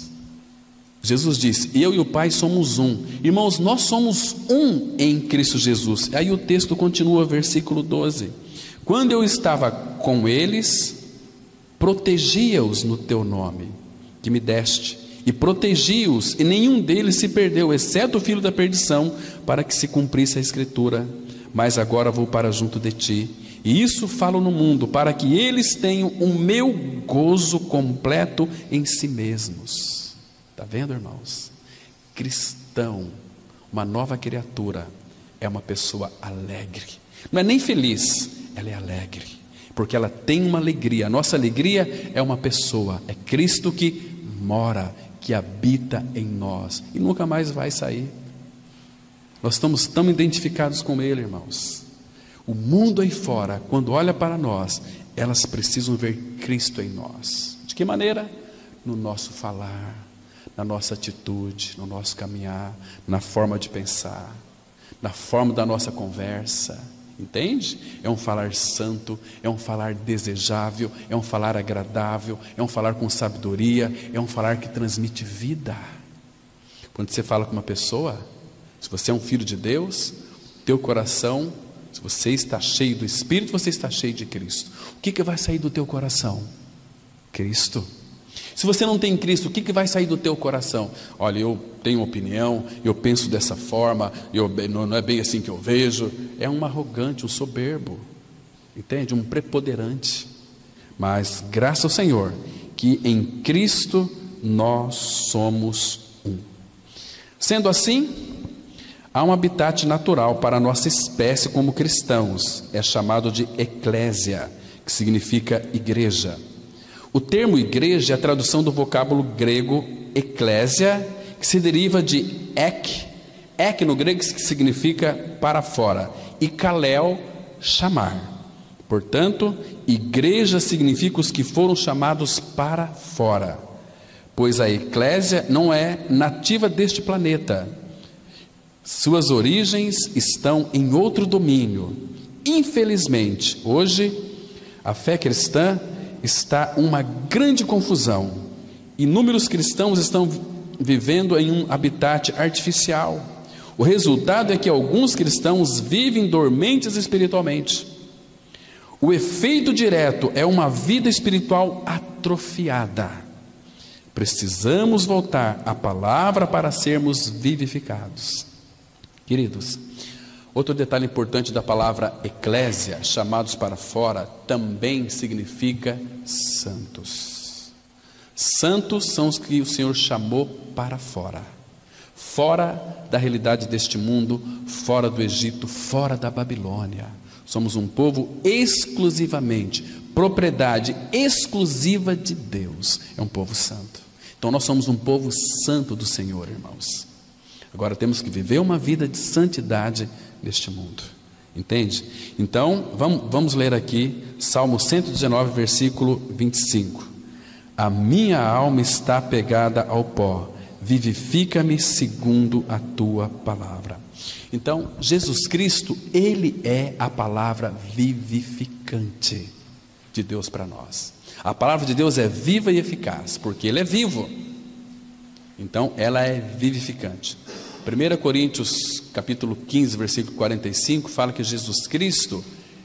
Jesus disse: eu e o Pai somos um. Irmãos, nós somos um em Cristo Jesus. Aí o texto continua, versículo 12: quando eu estava com eles, protegia-os no teu nome, que me deste, e protegi-os, e nenhum deles se perdeu, exceto o filho da perdição, para que se cumprisse a Escritura. Mas agora vou para junto de ti, e isso falo no mundo, para que eles tenham o meu gozo completo em si mesmos. Está vendo, irmãos? Cristão, Uma nova criatura é uma pessoa alegre. Não é nem feliz, ela é alegre, porque ela tem uma alegria. A nossa alegria é uma pessoa, é Cristo que mora, que habita em nós e nunca mais vai sair. Nós estamos tão identificados com Ele, irmãos. O mundo aí fora, quando olha para nós, elas precisam ver Cristo em nós. De que maneira? No nosso falar, na nossa atitude, no nosso caminhar, na forma de pensar, na forma da nossa conversa. Entende? É um falar santo, é um falar desejável, é um falar agradável, é um falar com sabedoria, é um falar que transmite vida. Quando você fala com uma pessoa, se você é um filho de Deus, teu coração, se você está cheio do Espírito, você está cheio de Cristo. O que vai sair do teu coração? Cristo. Se você não tem Cristo, o que vai sair do teu coração? Olha, eu tenho opinião, eu penso dessa forma, não é bem assim que eu vejo. É um arrogante, um soberbo, entende? Um preponderante. Mas graças ao Senhor, que em Cristo nós somos um. Sendo assim, há um habitat natural para a nossa espécie como cristãos. É chamado de eclésia, que significa igreja. O termo igreja é a tradução do vocábulo grego eclésia, que se deriva de ek no grego, que significa para fora, e kalel, chamar. Portanto, igreja significa os que foram chamados para fora, pois a eclésia não é nativa deste planeta. Suas origens estão em outro domínio. Infelizmente, hoje, a fé cristã está uma grande confusão. Inúmeros cristãos estão vivendo em um habitat artificial. O resultado é que alguns cristãos vivem dormentes espiritualmente. O efeito direto é uma vida espiritual atrofiada. Precisamos voltar à palavra para sermos vivificados. Queridos, outro detalhe importante da palavra eclésia, chamados para fora, também significa santos. Santos são os que o Senhor chamou para fora. Fora da realidade deste mundo, fora do Egito, fora da Babilônia. Somos um povo exclusivamente, propriedade exclusiva de Deus. É um povo santo. Então nós somos um povo santo do Senhor, irmãos. Agora temos que viver uma vida de santidade neste mundo, entende? Então vamos ler aqui Salmo 119, versículo 25. A minha alma está apegada ao pó, vivifica-me segundo a tua palavra. Então Jesus Cristo, Ele é a palavra vivificante de Deus para nós. A palavra de Deus é viva e eficaz, porque Ele é vivo. Então ela é vivificante. 1 Coríntios capítulo 15, versículo 45, fala que Jesus Cristo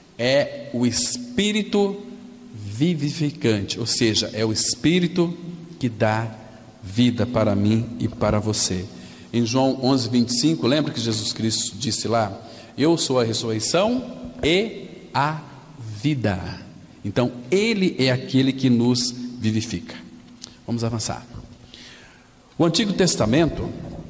é o Espírito vivificante, ou seja, é o Espírito que dá vida para mim e para você. Em João 11, 25, lembra que Jesus Cristo disse lá: eu sou a ressurreição e a vida. Então Ele é aquele que nos vivifica. Vamos avançar. O Antigo Testamento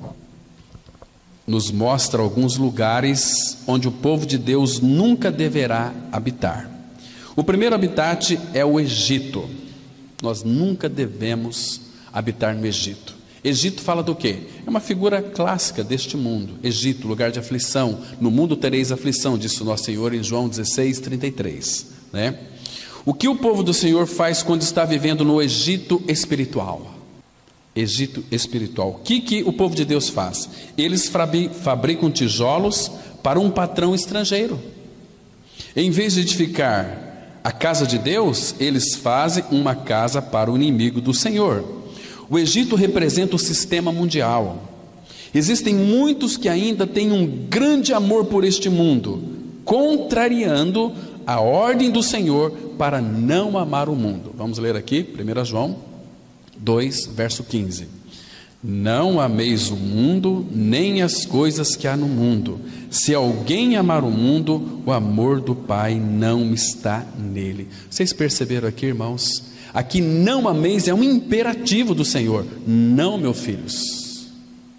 nos mostra alguns lugares onde o povo de Deus nunca deverá habitar. O primeiro habitat é o Egito. Nós nunca devemos habitar no Egito. Egito fala do quê? É uma figura clássica deste mundo. Egito, lugar de aflição. No mundo tereis aflição, disse o nosso Senhor em João 16, 33, né? O que o povo do Senhor faz quando está vivendo no Egito espiritual? Egito espiritual. O que o povo de Deus faz? Eles fabricam tijolos para um patrão estrangeiro. Em vez de edificar a casa de Deus, eles fazem uma casa para o inimigo do Senhor. O Egito representa o sistema mundial. Existem muitos que ainda têm um grande amor por este mundo, contrariando a ordem do Senhor para não amar o mundo. Vamos ler aqui, 1 João 2, verso 15. Não ameis o mundo, nem as coisas que há no mundo. Se alguém amar o mundo, o amor do Pai não está nele. Vocês perceberam aqui, irmãos? Aqui não ameis é um imperativo do Senhor. Não, meus filhos.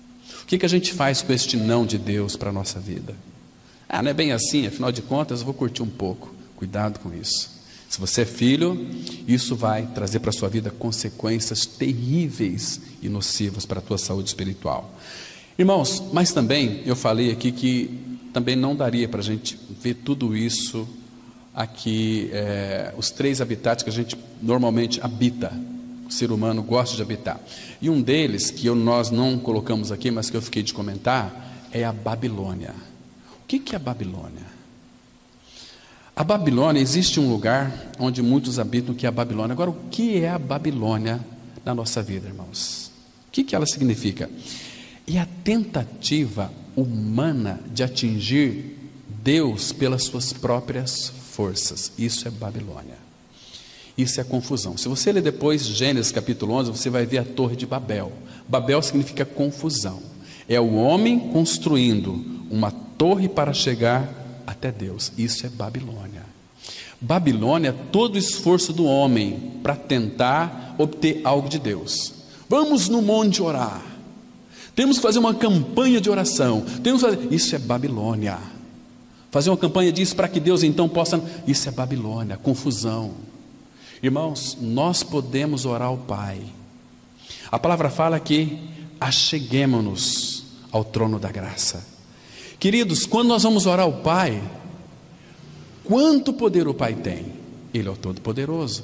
O que a gente faz com este não de Deus para a nossa vida? Ah, não é bem assim, afinal de contas eu vou curtir um pouco. Cuidado com isso. Se você é filho, isso vai trazer para a sua vida consequências terríveis e nocivas para a tua saúde espiritual. Irmãos, mas também eu falei aqui que também não daria para a gente ver tudo isso aqui, os 3 habitats que a gente normalmente habita, o ser humano gosta de habitar. E um deles, que nós não colocamos aqui, mas que eu fiquei de comentar, é a Babilônia. O que é a Babilônia? A Babilônia, existe um lugar onde muitos habitam, que é a Babilônia. Agora, o que é a Babilônia na nossa vida, irmãos? O que ela significa? É a tentativa humana de atingir Deus pelas suas próprias forças. Isso é Babilônia. Isso é confusão. Se você ler depois Gênesis capítulo 11, você vai ver a Torre de Babel. Babel significa confusão. É o homem construindo uma torre para chegar até Deus. Isso é Babilônia. Babilônia é todo o esforço do homem para tentar obter algo de Deus. Vamos no monte orar. Temos que fazer uma campanha de oração. Isso é Babilônia. Fazer uma campanha disso para que Deus então possa... Isso é Babilônia, confusão. Irmãos, nós podemos orar ao Pai. A palavra fala que acheguemo-nos ao trono da graça. Queridos, quando nós vamos orar ao Pai, quanto poder o Pai tem? Ele é o Todo-Poderoso.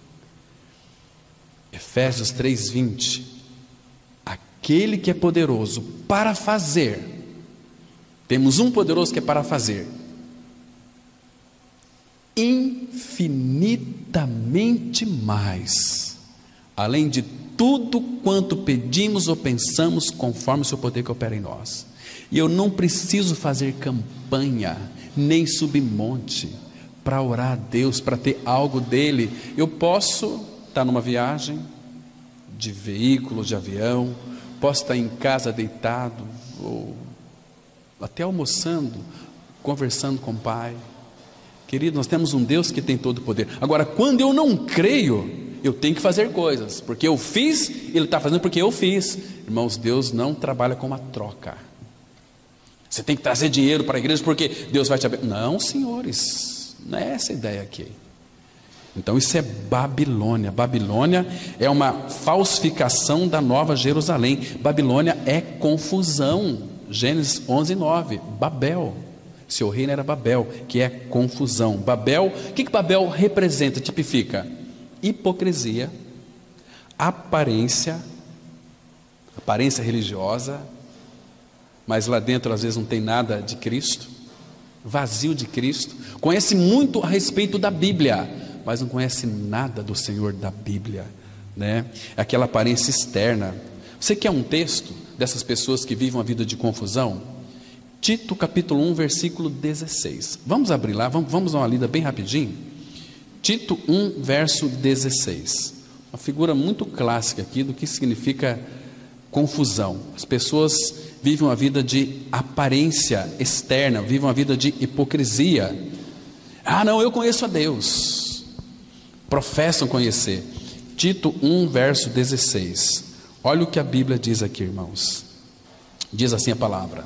Efésios 3:20. Aquele que é poderoso para fazer. Temos um poderoso que é para fazer infinitamente mais, além de tudo quanto pedimos ou pensamos, conforme o seu poder que opera em nós. E eu não preciso fazer campanha, nem subir monte, para orar a Deus, para ter algo dele. Eu posso estar numa viagem, de veículo, de avião, posso estar em casa deitado, ou até almoçando, conversando com o Pai. Querido, nós temos um Deus que tem todo o poder. Agora, quando eu não creio, eu tenho que fazer coisas, porque eu fiz, Ele está fazendo porque eu fiz. Irmãos, Deus não trabalha com uma troca. Você tem que trazer dinheiro para a igreja porque Deus vai te abençoar. Não, senhores, não é essa a ideia aqui. Então isso é Babilônia. Babilônia é uma falsificação da Nova Jerusalém. Babilônia é confusão. Gênesis 11:9, Babel. Seu reino era Babel, que é confusão. Babel, o que Babel representa, tipifica? Hipocrisia, aparência religiosa, mas lá dentro às vezes não tem nada de Cristo, vazio de Cristo, conhece muito a respeito da Bíblia, mas não conhece nada do Senhor da Bíblia, né? Aquela aparência externa. Você quer um texto dessas pessoas que vivem uma vida de confusão? Tito capítulo 1, versículo 16. Vamos abrir lá, vamos dar uma lida bem rapidinho. Tito 1, verso 16. Uma figura muito clássica aqui do que significa confusão. As pessoas vivem uma vida de aparência externa, vivem uma vida de hipocrisia. Ah, não, eu conheço a Deus. Professam conhecer. Tito 1, verso 16. Olha o que a Bíblia diz aqui, irmãos. Diz assim a palavra: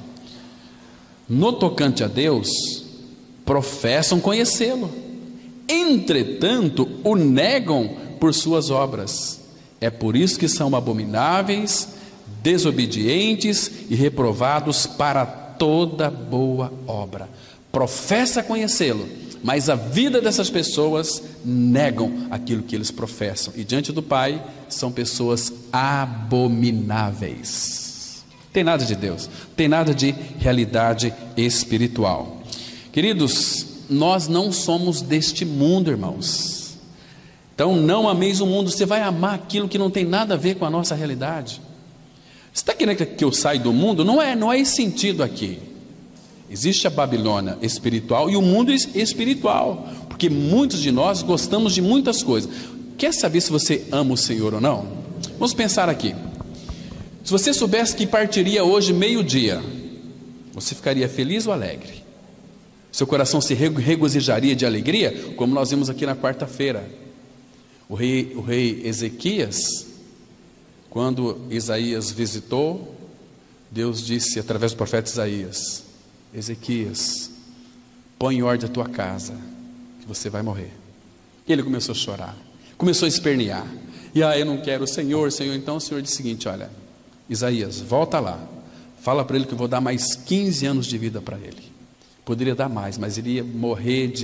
no tocante a Deus, professam conhecê-lo, entretanto o negam por suas obras. É por isso que são abomináveis, desobedientes e reprovados para toda boa obra. Professa conhecê-lo, mas a vida dessas pessoas negam aquilo que eles professam, e diante do Pai são pessoas abomináveis. Tem nada de Deus, tem nada de realidade espiritual. Queridos, nós não somos deste mundo, irmãos. Então não ameis o mundo. Você vai amar aquilo que não tem nada a ver com a nossa realidade. Você está querendo que eu saia do mundo? Não é esse sentido aqui. Existe a Babilônia espiritual e o mundo espiritual, porque muitos de nós gostamos de muitas coisas. Quer saber se você ama o Senhor ou não? Vamos pensar aqui. Se você soubesse que partiria hoje meio-dia, você ficaria feliz ou alegre? Seu coração se regozijaria de alegria, como nós vimos aqui na quarta-feira. O rei Ezequias, quando Isaías visitou, Deus disse através do profeta Isaías: Ezequias, põe em ordem a tua casa, que você vai morrer. E ele começou a chorar, começou a espernear. E eu não quero, Senhor. Então o Senhor disse o seguinte: olha, Isaías, volta lá, fala para ele que eu vou dar mais 15 anos de vida para ele. Poderia dar mais, mas ele ia morrer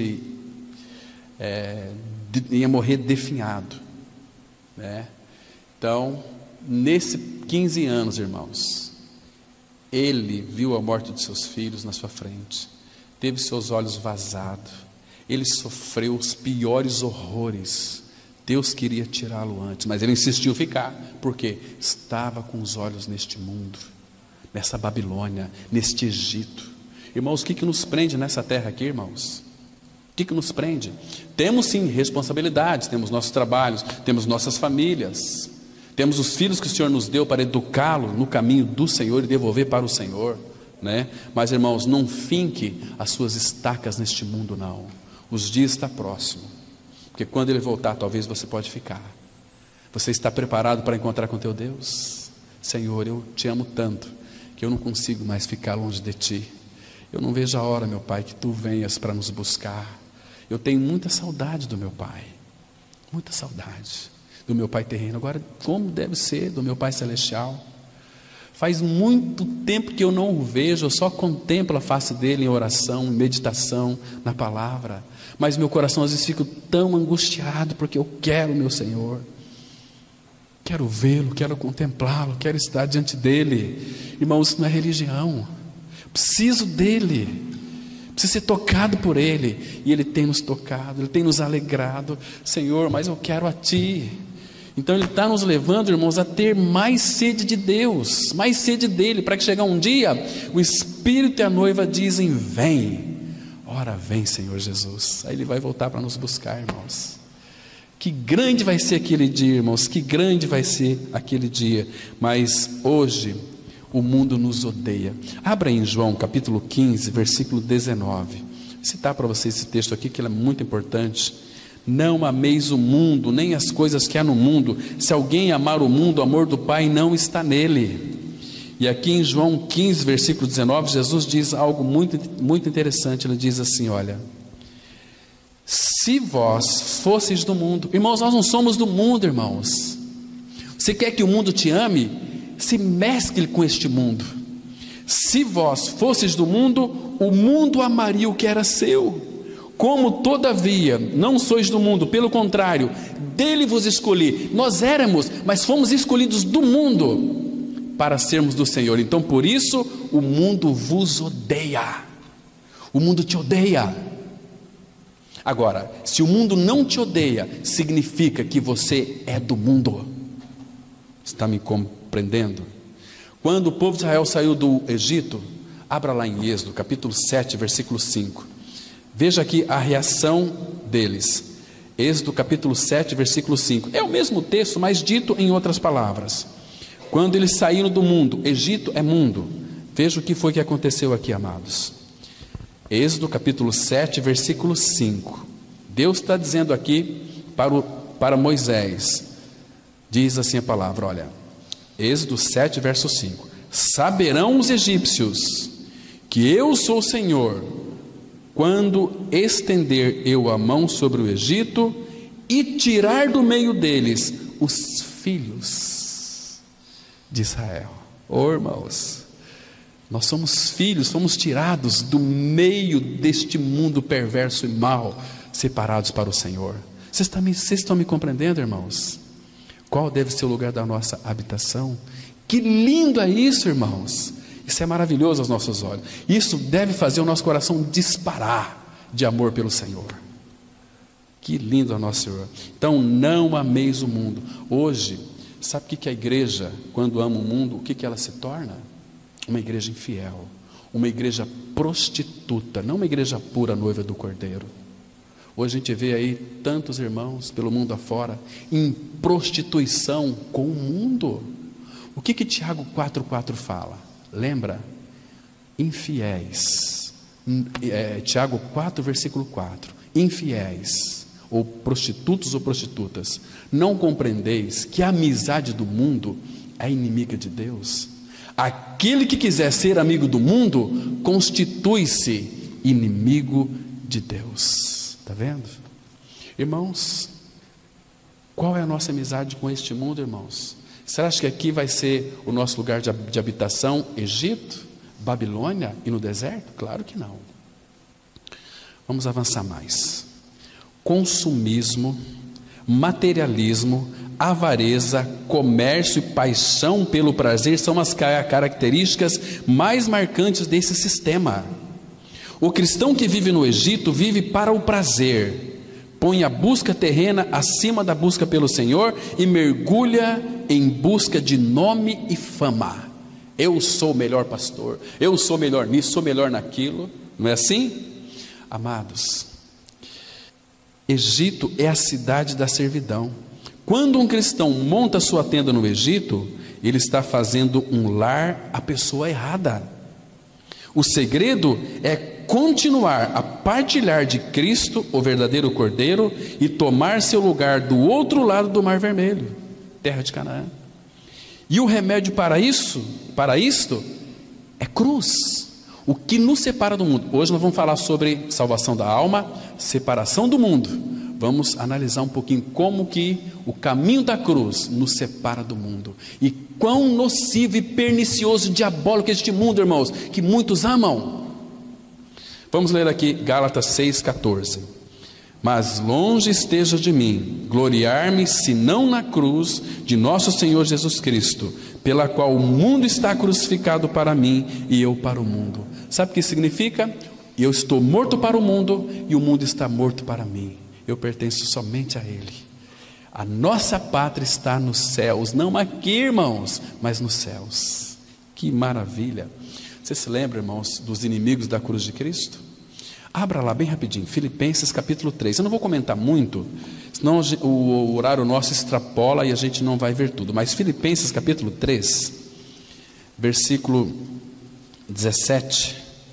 ia morrer definhado, né? Então, nesses 15 anos, irmãos, ele viu a morte de seus filhos na sua frente, teve seus olhos vazados, ele sofreu os piores horrores. Deus queria tirá-lo antes, mas ele insistiu ficar, porque estava com os olhos neste mundo, nessa Babilônia, neste Egito. Irmãos, o que nos prende nessa terra aqui, irmãos? O que nos prende? Temos sim responsabilidades, temos nossos trabalhos, temos nossas famílias, temos os filhos que o Senhor nos deu para educá-los no caminho do Senhor e devolver para o Senhor, né? Mas, irmãos, não finque as suas estacas neste mundo, não. Os dias estão próximos, porque quando Ele voltar, talvez você pode ficar. Você está preparado para encontrar com teu Deus? Senhor, eu te amo tanto, que eu não consigo mais ficar longe de Ti. Eu não vejo a hora, meu Pai, que Tu venhas para nos buscar. Eu tenho muita saudade do meu Pai, muita saudade do meu Pai terreno. Agora, como deve ser do meu Pai celestial? Faz muito tempo que eu não o vejo, eu só contemplo a face dele em oração, em meditação, na palavra. Mas meu coração às vezes fica tão angustiado, porque eu quero o meu Senhor. Quero vê-lo, quero contemplá-lo, quero estar diante dele. Irmãos, isso não é religião. Preciso dele, preciso ser tocado por ele. E ele tem nos tocado, ele tem nos alegrado. Senhor, mas eu quero a Ti. Então Ele está nos levando, irmãos, a ter mais sede de Deus, mais sede dEle, para que chegar um dia, o Espírito e a noiva dizem: vem. Ora vem, Senhor Jesus. Aí Ele vai voltar para nos buscar, irmãos. Que grande vai ser aquele dia, irmãos, que grande vai ser aquele dia. Mas hoje o mundo nos odeia. Abra em João capítulo 15, versículo 19. Vou citar para vocês esse texto aqui, que ele é muito importante. Não ameis o mundo, nem as coisas que há no mundo. Se alguém amar o mundo, o amor do Pai não está nele. E aqui em João 15, versículo 19, Jesus diz algo muito interessante. Ele diz assim: olha, se vós fosseis do mundo. Irmãos, nós não somos do mundo, irmãos. Você quer que o mundo te ame? Se mescle com este mundo. Se vós fosseis do mundo, o mundo amaria o que era seu. Como todavia não sois do mundo, pelo contrário, dele vos escolhi. Nós éramos, mas fomos escolhidos do mundo para sermos do Senhor. Então por isso o mundo vos odeia. O mundo te odeia. Agora, se o mundo não te odeia, significa que você é do mundo. Está me compreendendo? Quando o povo de Israel saiu do Egito, abra lá em Êxodo, capítulo 7, versículo 5. Veja aqui a reação deles. Êxodo capítulo 7, versículo 5. É o mesmo texto, mas dito em outras palavras. Quando eles saíram do mundo, Egito é mundo. Veja o que foi que aconteceu aqui, amados. Êxodo capítulo 7, versículo 5. Deus está dizendo aqui para Moisés. Diz assim a palavra, olha. Êxodo 7, verso 5. Saberão os egípcios que eu sou o Senhor, quando estender eu a mão sobre o Egito e tirar do meio deles os filhos de Israel. Oh, irmãos, nós somos filhos, fomos tirados do meio deste mundo perverso e mau, separados para o Senhor. Vocês estão me compreendendo, irmãos? Qual deve ser o lugar da nossa habitação? Que lindo é isso, irmãos! Isso é maravilhoso aos nossos olhos. Isso deve fazer o nosso coração disparar de amor pelo Senhor. Que lindo é o nosso Senhor. Então não ameis o mundo. Hoje, sabe o que a igreja, quando ama o mundo, o que ela se torna? Uma igreja infiel, uma igreja prostituta, não uma igreja pura, noiva do Cordeiro. Hoje a gente vê aí tantos irmãos pelo mundo afora em prostituição com o mundo. O que Tiago 4,4 fala? Lembra? Infiéis. Tiago 4, versículo 4. Infiéis, ou prostitutos ou prostitutas, não compreendeis que a amizade do mundo é inimiga de Deus? Aquele que quiser ser amigo do mundo, constitui-se inimigo de Deus. Está vendo? Irmãos, qual é a nossa amizade com este mundo, irmãos? Você acha que aqui vai ser o nosso lugar de habitação? Egito, Babilônia e no deserto? Claro que não. Vamos avançar mais. Consumismo, materialismo, avareza, comércio e paixão pelo prazer são as características mais marcantes desse sistema. O cristão que vive no Egito vive para o prazer, põe a busca terrena acima da busca pelo Senhor e mergulha em busca de nome e fama. Eu sou o melhor pastor, eu sou melhor nisso, sou melhor naquilo. Não é assim? Amados, Egito é a cidade da servidão. Quando um cristão monta sua tenda no Egito, ele está fazendo um lar à pessoa errada. O segredo é continuar a partilhar de Cristo, o verdadeiro Cordeiro, e tomar seu lugar do outro lado do Mar Vermelho, terra de Canaã. E o remédio para isto, é cruz. O que nos separa do mundo. Hoje nós vamos falar sobre salvação da alma, separação do mundo. Vamos analisar um pouquinho como que o caminho da cruz nos separa do mundo. E quão nocivo e pernicioso e diabólico é este mundo, irmãos, que muitos amam. Vamos ler aqui Gálatas 6,14. Mas longe esteja de mim gloriar-me, senão na cruz de nosso Senhor Jesus Cristo, pela qual o mundo está crucificado para mim e eu para o mundo. Sabe o que significa? Eu estou morto para o mundo e o mundo está morto para mim. Eu pertenço somente a Ele. A nossa pátria está nos céus, não aqui, irmãos, mas nos céus. Que maravilha! Você se lembra, irmãos, dos inimigos da cruz de Cristo? Abra lá bem rapidinho, Filipenses capítulo 3. Eu não vou comentar muito, senão o horário nosso extrapola e a gente não vai ver tudo. Mas Filipenses capítulo 3, versículo 17,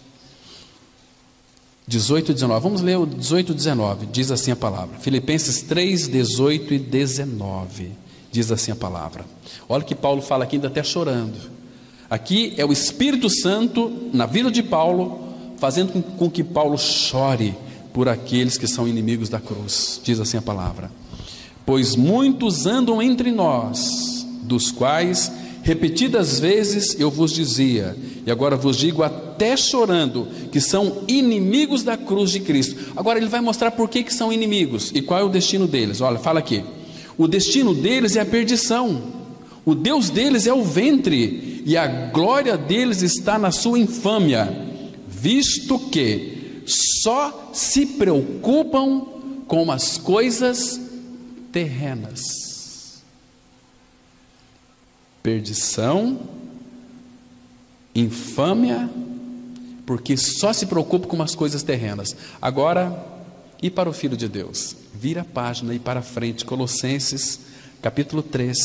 18 e 19. Vamos ler o 18 e 19. Diz assim a palavra. Filipenses 3, 18 e 19. Diz assim a palavra. Olha que Paulo fala aqui ainda até chorando. Aqui é o Espírito Santo na vida de Paulo, fazendo com que Paulo chore por aqueles que são inimigos da cruz. Diz assim a palavra. Pois muitos andam entre nós, dos quais repetidas vezes eu vos dizia, e agora vos digo até chorando, que são inimigos da cruz de Cristo. Agora ele vai mostrar por que são inimigos e qual é o destino deles. Olha, fala aqui. O destino deles é a perdição. O Deus deles é o ventre, e a glória deles está na sua infâmia, visto que só se preocupam com as coisas terrenas. Perdição, infâmia, porque só se preocupa com as coisas terrenas. Agora, e para o Filho de Deus? Vira a página e para frente, Colossenses capítulo 3,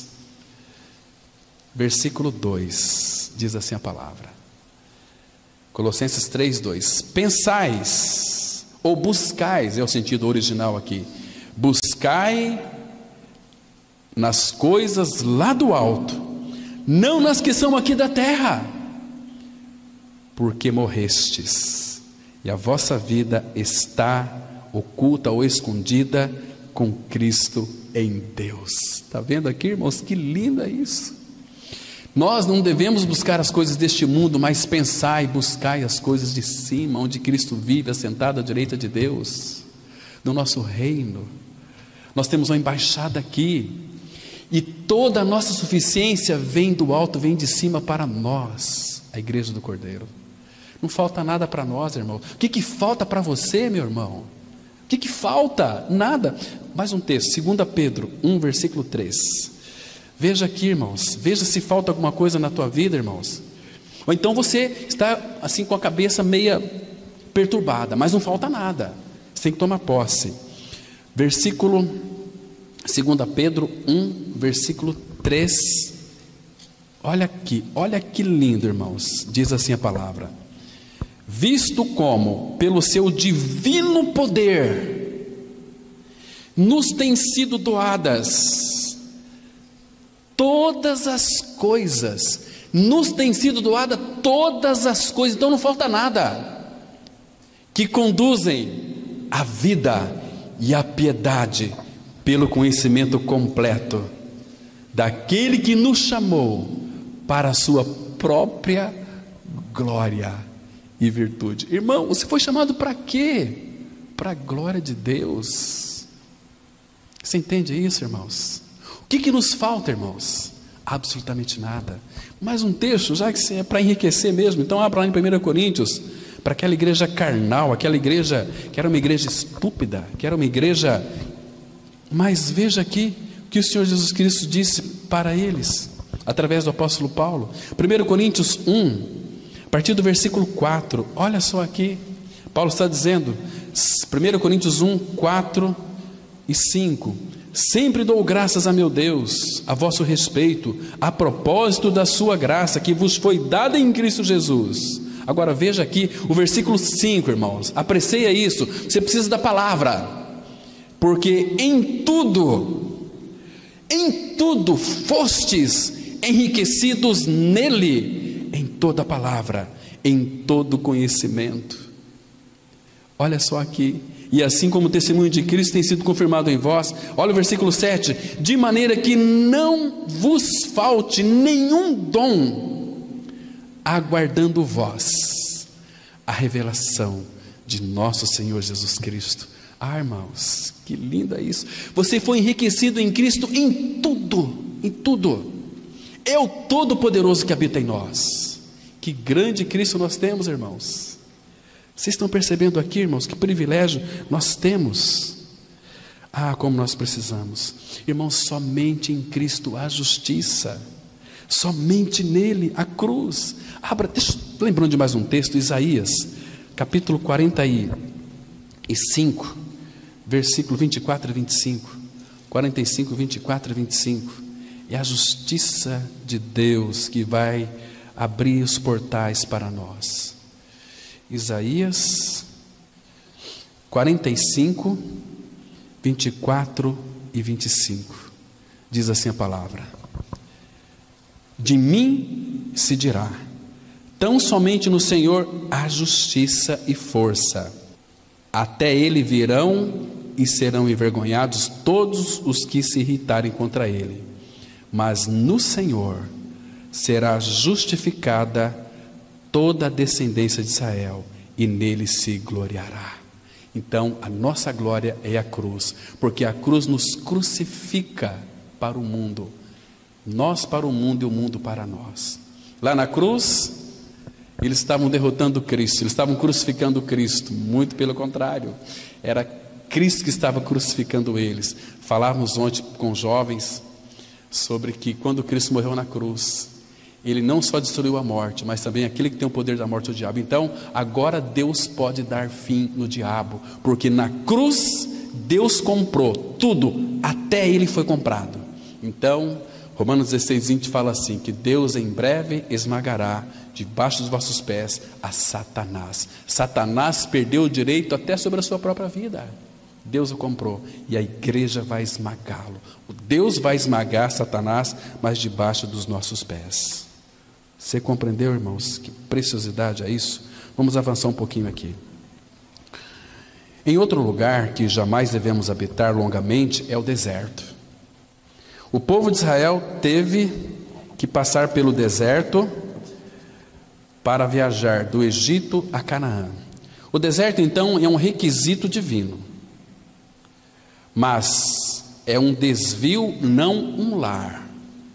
versículo 2, diz assim a palavra. Colossenses 3, 2. Pensais, ou buscais, é o sentido original aqui. Buscai nas coisas lá do alto, não nas que são aqui da terra, porque morrestes, e a vossa vida está oculta ou escondida com Cristo em Deus. Está vendo aqui, irmãos? Que lindo é isso. Nós não devemos buscar as coisas deste mundo, mas pensar e buscar as coisas de cima, onde Cristo vive, assentado à direita de Deus, no nosso reino. Nós temos uma embaixada aqui, e toda a nossa suficiência vem do alto, vem de cima para nós, a igreja do Cordeiro. Não falta nada para nós, irmão. O que falta para você, meu irmão? O que falta? Nada. Mais um texto, 2 Pedro 1, versículo 3. Veja aqui, irmãos, veja se falta alguma coisa na tua vida, irmãos. Ou então você está assim com a cabeça meia perturbada, mas não falta nada. Você tem que tomar posse. Versículo 2 Pedro 1, versículo 3. Olha aqui, olha que lindo, irmãos. Diz assim a palavra. Visto como, pelo seu divino poder, nos têm sido doadas todas as coisas nos tem sido doada todas as coisas, então não falta nada, que conduzem à vida e à piedade, pelo conhecimento completo daquele que nos chamou para a sua própria glória e virtude. Irmão, você foi chamado para quê? Para a glória de Deus. Você entende isso, irmãos? O que nos falta, irmãos? Absolutamente nada. Mais um texto, já que é para enriquecer mesmo. Então abra lá em 1 Coríntios, para aquela igreja carnal, aquela igreja que era uma igreja estúpida, que era uma igreja... Mas veja aqui o que o Senhor Jesus Cristo disse para eles, através do apóstolo Paulo. 1 Coríntios 1, a partir do versículo 4, olha só aqui, Paulo está dizendo, 1 Coríntios 1, 4 e 5, sempre dou graças a meu Deus, a vosso respeito, a propósito da sua graça, que vos foi dada em Cristo Jesus. Agora veja aqui o versículo 5, irmãos, aprecie isso, você precisa da palavra, porque em tudo fostes enriquecidos nele, em toda palavra, em todo conhecimento. Olha só aqui, e assim como o testemunho de Cristo tem sido confirmado em vós, olha o versículo 7, de maneira que não vos falte nenhum dom, aguardando vós a revelação de nosso Senhor Jesus Cristo. Ah, irmãos, que lindo é isso. Você foi enriquecido em Cristo em tudo, em tudo. É o Todo-Poderoso que habita em nós. Que grande Cristo nós temos, irmãos. Vocês estão percebendo aqui, irmãos, que privilégio nós temos. Ah, como nós precisamos. Irmãos, somente em Cristo há justiça. Somente nele a cruz. Lembrando de mais um texto, Isaías, capítulo 45, versículo 24 e 25. 45, 24 e 25. É a justiça de Deus que vai abrir os portais para nós. Isaías 45, 24 e 25. Diz assim a palavra: de mim se dirá, tão somente no Senhor há justiça e força. Até ele virão e serão envergonhados todos os que se irritarem contra ele. Mas no Senhor será justificada toda a descendência de Israel, e nele se gloriará. Então a nossa glória é a cruz, porque a cruz nos crucifica para o mundo, nós para o mundo e o mundo para nós. Lá na cruz, eles estavam derrotando Cristo, eles estavam crucificando Cristo, muito pelo contrário, era Cristo que estava crucificando eles. Falávamos ontem com jovens sobre que quando Cristo morreu na cruz, ele não só destruiu a morte, mas também aquele que tem o poder da morte, o diabo. Então agora Deus pode dar fim no diabo, porque na cruz Deus comprou tudo, até ele foi comprado. Então Romanos 16, 20 fala assim, que Deus em breve esmagará debaixo dos vossos pés a Satanás. Satanás perdeu o direito até sobre a sua própria vida. Deus o comprou, e a igreja vai esmagá-lo. Deus vai esmagar Satanás, mas debaixo dos nossos pés. Você compreendeu, irmãos, que preciosidade é isso? Vamos avançar um pouquinho aqui. Em outro lugar que jamais devemos habitar longamente é o deserto. O povo de Israel teve que passar pelo deserto para viajar do Egito a Canaã. O deserto, então, é um requisito divino, mas é um desvio, não um lar.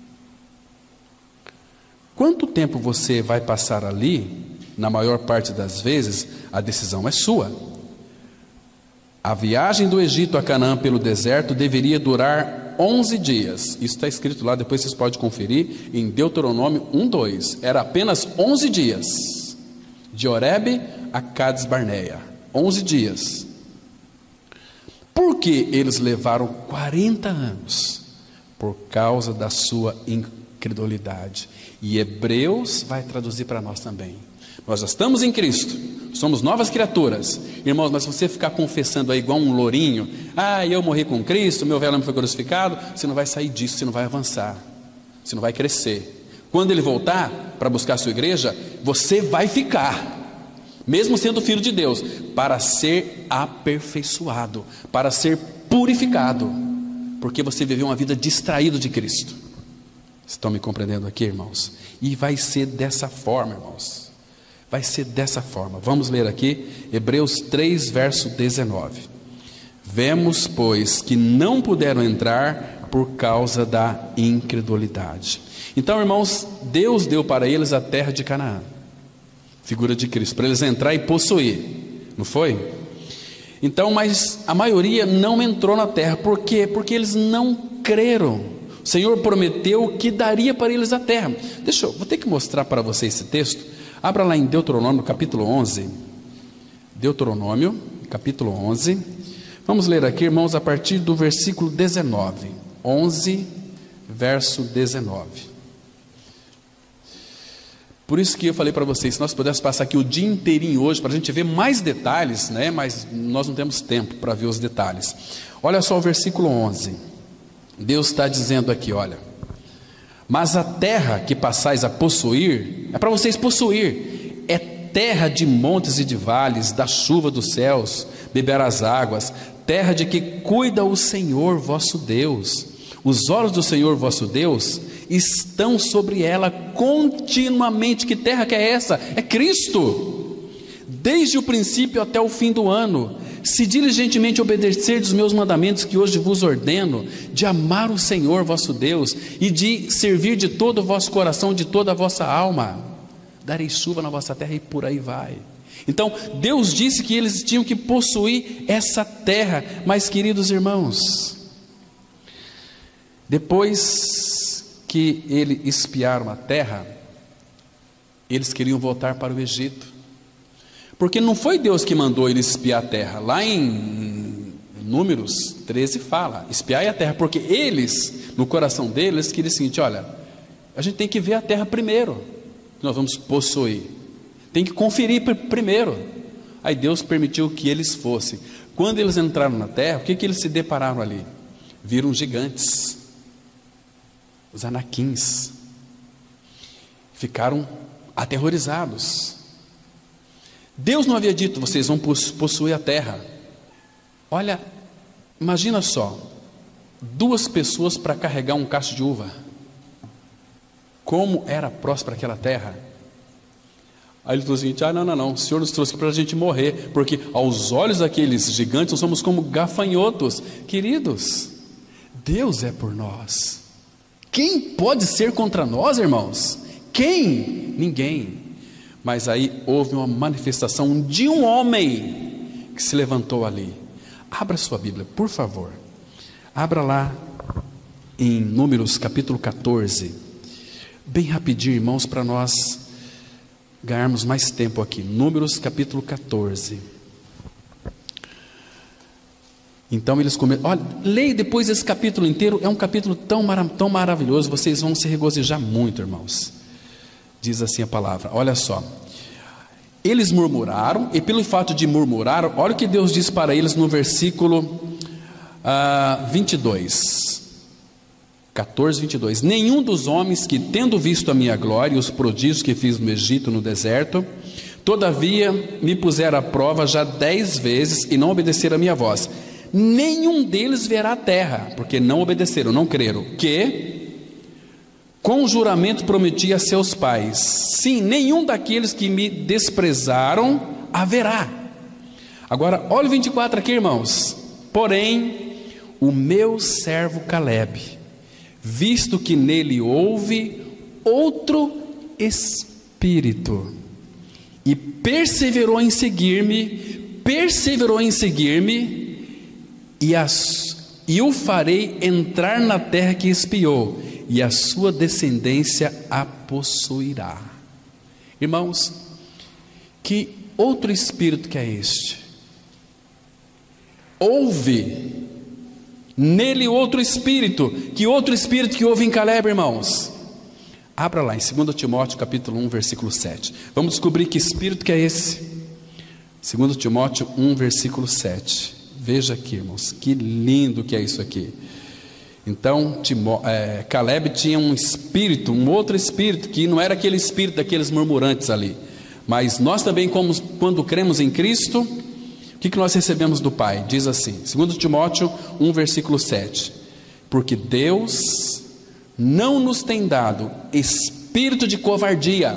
Quanto tempo você vai passar ali? Na maior parte das vezes, a decisão é sua. A viagem do Egito a Canaã pelo deserto deveria durar 11 dias. Isso está escrito lá, depois vocês podem conferir, em Deuteronômio 1:2. Era apenas 11 dias. De Horebe a Cades Barneia. 11 dias. Por que eles levaram 40 anos? Por causa da sua incredulidade. E Hebreus vai traduzir para nós também. Nós já estamos em Cristo, somos novas criaturas. Irmãos, mas se você ficar confessando aí igual um lourinho, eu morri com Cristo, meu velho homem foi crucificado, você não vai sair disso, você não vai avançar, você não vai crescer. Quando ele voltar para buscar a sua igreja, você vai ficar, mesmo sendo filho de Deus, para ser aperfeiçoado, para ser purificado, porque você viveu uma vida distraído de Cristo. Estão me compreendendo aqui, irmãos? E vai ser dessa forma, irmãos. Vai ser dessa forma. Vamos ler aqui Hebreus 3, verso 19. Vemos, pois, que não puderam entrar por causa da incredulidade. Então, irmãos, Deus deu para eles a terra de Canaã, figura de Cristo, para eles entrar e possuir, não foi? Então, mas a maioria não entrou na terra. Por quê? Porque eles não creram. O Senhor prometeu que daria para eles a terra. Vou ter que mostrar para vocês esse texto. Abra lá em Deuteronômio capítulo 11. Deuteronômio capítulo 11. Vamos ler aqui, irmãos, a partir do versículo 19. 11, verso 19. Por isso que eu falei para vocês, se nós pudéssemos passar aqui o dia inteirinho hoje, para a gente ver mais detalhes, né? Mas nós não temos tempo para ver os detalhes. Olha só o versículo 11. Deus está dizendo aqui, olha: mas a terra que passais a possuir, é para vocês possuir, é terra de montes e de vales, da chuva dos céus, beberás águas, terra de que cuida o Senhor vosso Deus. Os olhos do Senhor vosso Deus estão sobre ela continuamente. Que terra que é essa? É Cristo. Desde o princípio até o fim do ano, se diligentemente obedecerdes os meus mandamentos que hoje vos ordeno, de amar o Senhor vosso Deus e de servir de todo o vosso coração, de toda a vossa alma, darei chuva na vossa terra, e por aí vai. Então Deus disse que eles tinham que possuir essa terra. Mas, queridos irmãos, depois que eles espiaram a terra, eles queriam voltar para o Egito, porque não foi Deus que mandou eles espiar a terra. Lá em Números 13 fala: espiai a terra, porque eles, no coração deles, queriam o seguinte: olha, a gente tem que ver a terra primeiro, que nós vamos possuir, tem que conferir primeiro. Aí Deus permitiu que eles fossem. Quando eles entraram na terra, o que eles se depararam ali? Viram gigantes, os anaquins, ficaram aterrorizados. Deus não havia dito: vocês vão possuir a terra. Olha, imagina só, 2 pessoas para carregar um cacho de uva. Como era próspera aquela terra. Aí ele falou assim: não, o Senhor nos trouxe para a gente morrer, porque aos olhos daqueles gigantes nós somos como gafanhotos. Queridos, Deus é por nós. Quem pode ser contra nós, irmãos? Quem? Ninguém. Mas aí houve uma manifestação de um homem que se levantou ali. Abra sua Bíblia, por favor. Abra lá em Números capítulo 14. Bem rapidinho, irmãos, para nós ganharmos mais tempo aqui. Números capítulo 14. Então eles começam. Olha, leia depois esse capítulo inteiro. É um capítulo tão maravilhoso. Vocês vão se regozijar muito, irmãos. Diz assim a palavra, olha só: eles murmuraram, e pelo fato de murmurar, olha o que Deus diz para eles no versículo 22, 14, 22. Nenhum dos homens que, tendo visto a minha glória e os prodígios que fiz no Egito, no deserto, todavia me puseram à prova já 10 vezes e não obedeceram a minha voz, nenhum deles verá a terra, porque não obedeceram, não creram, que com juramento prometi a seus pais. Sim, nenhum daqueles que me desprezaram haverá. Agora, olha o 24 aqui, irmãos. Porém, o meu servo Caleb, visto que nele houve outro espírito, e perseverou em seguir-me, e o farei entrar na terra que espiou, e a sua descendência a possuirá. Irmãos, que outro espírito que é este? Houve nele outro espírito. Que outro espírito que houve em Caleb, irmãos? Abra lá em 2 Timóteo capítulo 1, versículo 7. Vamos descobrir que espírito que é esse. 2 Timóteo 1, versículo 7. Veja aqui, irmãos, que lindo que é isso aqui. Então Caleb tinha um espírito, um outro espírito, que não era aquele espírito daqueles murmurantes ali. Mas nós também, quando cremos em Cristo, o que nós recebemos do Pai? Diz assim, 2 Timóteo 1, versículo 7: porque Deus não nos tem dado espírito de covardia,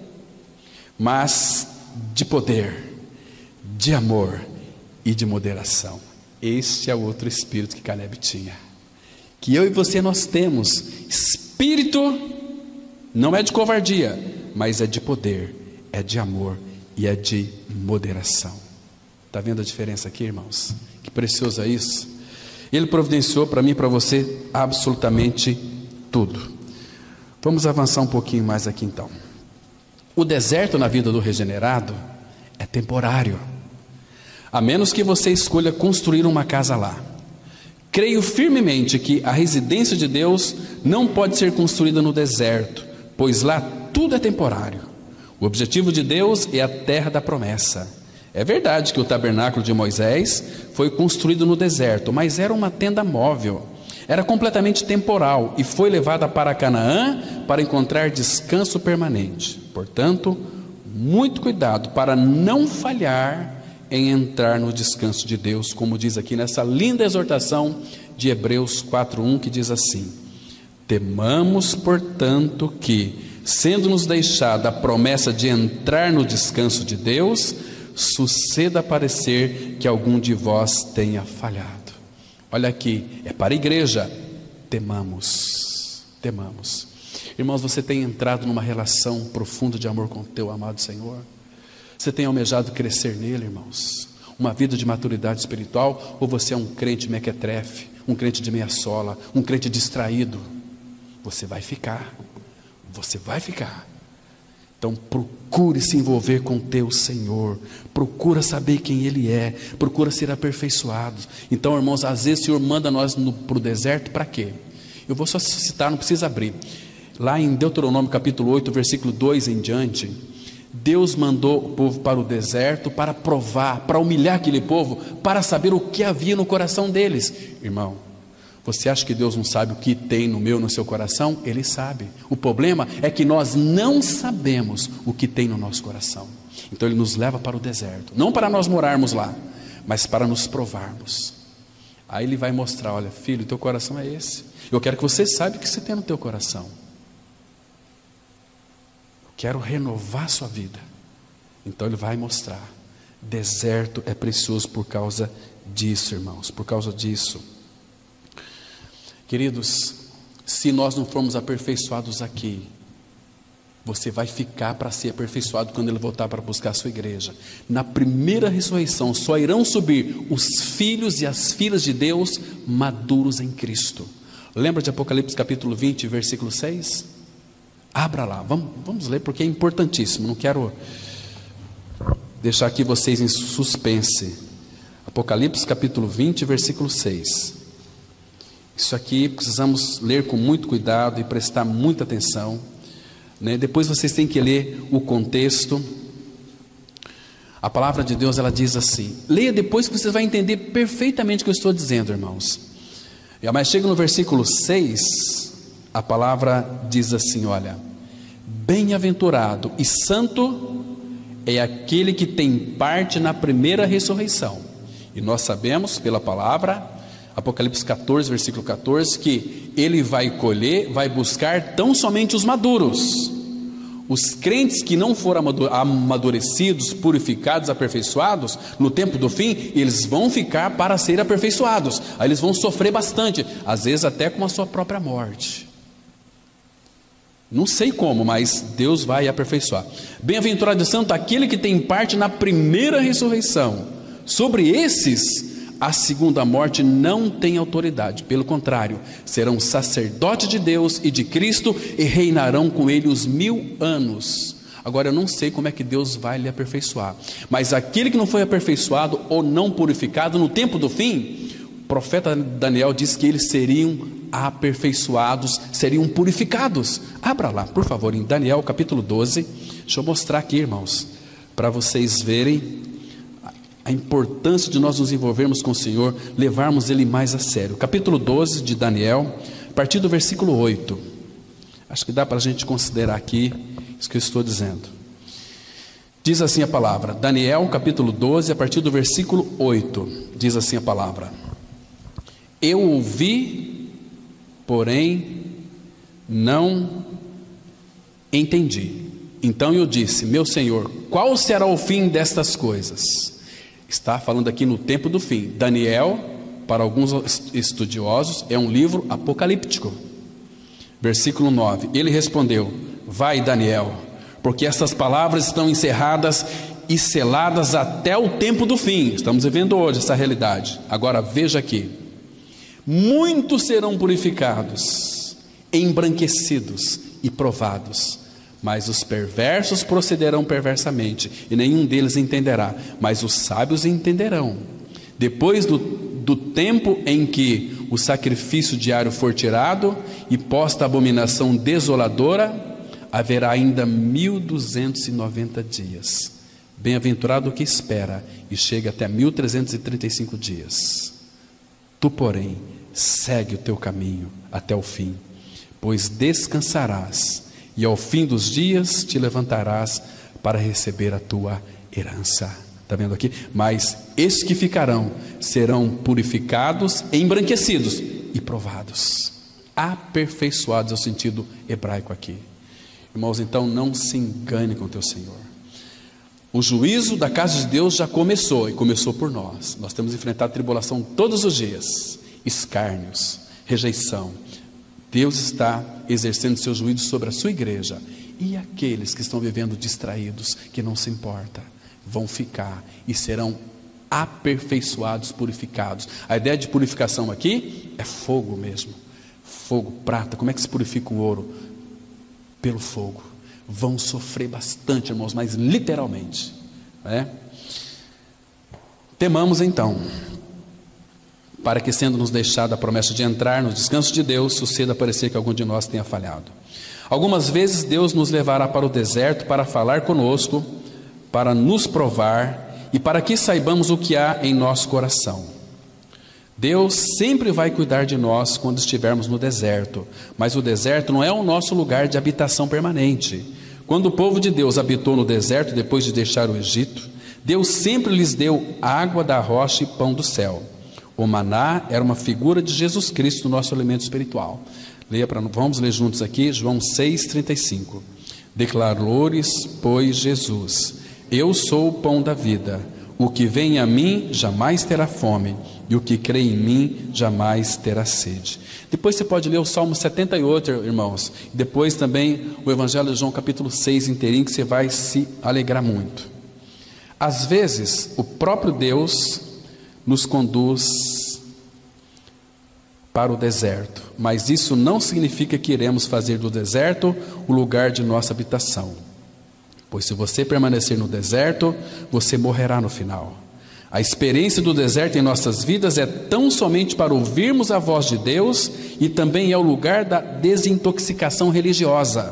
mas de poder, de amor e de moderação. Este é o outro espírito que Caleb tinha, que eu e você nós temos. Espírito não é de covardia, mas é de poder, é de amor e é de moderação. Está vendo a diferença aqui, irmãos? Que precioso é isso. Ele providenciou para mim e para você absolutamente tudo. Vamos avançar um pouquinho mais aqui então. O deserto na vida do regenerado é temporário, a menos que você escolha construir uma casa lá. Creio firmemente que a residência de Deus não pode ser construída no deserto, pois lá tudo é temporário. O objetivo de Deus é a terra da promessa. É verdade que o tabernáculo de Moisés foi construído no deserto, mas era uma tenda móvel, era completamente temporal e foi levada para Canaã para encontrar descanso permanente. Portanto, muito cuidado para não falhar em entrar no descanso de Deus, como diz aqui nessa linda exortação de Hebreus 4:1, que diz assim: temamos, portanto, que, sendo-nos deixada a promessa de entrar no descanso de Deus, suceda parecer que algum de vós tenha falhado. Olha aqui, é para a igreja. Temamos. Irmãos, você tem entrado numa relação profunda de amor com o teu amado Senhor? Você tem almejado crescer nele, irmãos? Uma vida de maturidade espiritual? Ou você é um crente mequetrefe, um crente de meia sola, um crente distraído? Você vai ficar. Então procure se envolver com o teu Senhor, procura saber quem Ele é, procura ser aperfeiçoado. Então, irmãos, às vezes o Senhor manda nós para o deserto, para quê? Eu vou só citar, não precisa abrir. Lá em Deuteronômio capítulo 8, versículo 2 em diante, Deus mandou o povo para o deserto para provar, para humilhar aquele povo, para saber o que havia no coração deles. Irmão, você acha que Deus não sabe o que tem no meu, no seu coração? Ele sabe. O problema é que nós não sabemos o que tem no nosso coração. Então Ele nos leva para o deserto, não para nós morarmos lá, mas para nos provarmos. Aí Ele vai mostrar: olha, filho, teu coração é esse. Eu quero que você saiba o que você tem no teu coração. Eu quero renovar sua vida. Então Ele vai mostrar. Deserto é precioso por causa disso, irmãos, por causa disso. Queridos, se nós não formos aperfeiçoados aqui, você vai ficar para ser aperfeiçoado quando Ele voltar para buscar a sua igreja. Na primeira ressurreição só irão subir os filhos e as filhas de Deus maduros em Cristo. Lembra de Apocalipse capítulo 20, versículo 6? Abra lá, vamos ler, porque é importantíssimo. Não quero deixar aqui vocês em suspense. Apocalipse capítulo 20, versículo 6. Isso aqui precisamos ler com muito cuidado e prestar muita atenção, né? Depois vocês têm que ler o contexto. A palavra de Deus, ela diz assim, leia depois que você vai entender perfeitamente o que eu estou dizendo, irmãos. Mas chega no versículo 6, a palavra diz assim, olha: bem-aventurado e santo é aquele que tem parte na primeira ressurreição. E nós sabemos pela palavra, Apocalipse 14, versículo 14, que Ele vai colher, vai buscar tão somente os maduros. Os crentes que não foram amadurecidos, purificados, aperfeiçoados, no tempo do fim, eles vão ficar para ser aperfeiçoados. Aí eles vão sofrer bastante, às vezes até com a sua própria morte. Não sei como, mas Deus vai aperfeiçoar. Bem-aventurado e santo aquele que tem parte na primeira ressurreição. Sobre esses, a segunda morte não tem autoridade, pelo contrário, serão sacerdotes de Deus e de Cristo e reinarão com Ele os 1000 anos. Agora eu não sei como é que Deus vai lhe aperfeiçoar, mas aquele que não foi aperfeiçoado ou não purificado no tempo do fim, o profeta Daniel diz que eles seriam aperfeiçoados, seriam purificados. Abra lá, por favor, em Daniel capítulo 12, deixa eu mostrar aqui, irmãos, para vocês verem a importância de nós nos envolvermos com o Senhor, levarmos Ele mais a sério. Capítulo 12 de Daniel, a partir do versículo 8. Acho que dá para a gente considerar aqui isso que eu estou dizendo. Diz assim a palavra, Daniel capítulo 12, a partir do versículo 8. Diz assim a palavra: Eu ouvi, porém não entendi. Então eu disse, meu Senhor, qual será o fim destas coisas? Está falando aqui no tempo do fim. Daniel, para alguns estudiosos, é um livro apocalíptico. Versículo 9, ele respondeu, vai Daniel, porque essas palavras estão encerradas e seladas até o tempo do fim. Estamos vivendo hoje essa realidade. Agora veja aqui, muitos serão purificados, embranquecidos e provados, mas os perversos procederão perversamente, e nenhum deles entenderá, mas os sábios entenderão. Depois do tempo em que o sacrifício diário for tirado e posta a abominação desoladora, haverá ainda 1290 dias. Bem-aventurado o que espera e chega até 1335 dias. Tu, porém, segue o teu caminho até o fim, pois descansarás, e ao fim dos dias te levantarás para receber a tua herança. Está vendo aqui? Mas estes que ficarão serão purificados, embranquecidos e provados, aperfeiçoados, é o sentido hebraico aqui. Irmãos, então não se engane com o teu Senhor. O juízo da casa de Deus já começou, e começou por nós. Nós temos enfrentado tribulação todos os dias, escárnios, rejeição. Deus está exercendo seu juízo sobre a sua igreja, e aqueles que estão vivendo distraídos, que não se importa, vão ficar e serão aperfeiçoados, purificados. A ideia de purificação aqui é fogo mesmo, fogo, prata. Como é que se purifica o ouro? Pelo fogo. Vão sofrer bastante, irmãos, mas literalmente, né? Temamos então, para que, sendo nos deixada a promessa de entrar no descanso de Deus, suceda parecer que algum de nós tenha falhado. Algumas vezes Deus nos levará para o deserto para falar conosco, para nos provar e para que saibamos o que há em nosso coração. Deus sempre vai cuidar de nós quando estivermos no deserto, mas o deserto não é o nosso lugar de habitação permanente. Quando o povo de Deus habitou no deserto depois de deixar o Egito, Deus sempre lhes deu água da rocha e pão do céu. O maná era uma figura de Jesus Cristo, nosso alimento espiritual. Vamos ler juntos aqui, João 6,35. Declarou-lhes, pois, Jesus: Eu sou o pão da vida. O que vem a mim jamais terá fome, e o que crê em mim jamais terá sede. Depois você pode ler o Salmo 78, irmãos. Depois também o Evangelho de João capítulo 6 inteirinho, que você vai se alegrar muito. Às vezes o próprio Deus nos conduz para o deserto, mas isso não significa que iremos fazer do deserto o lugar de nossa habitação. Pois se você permanecer no deserto, você morrerá no final. A experiência do deserto em nossas vidas é tão somente para ouvirmos a voz de Deus, e também é o lugar da desintoxicação religiosa.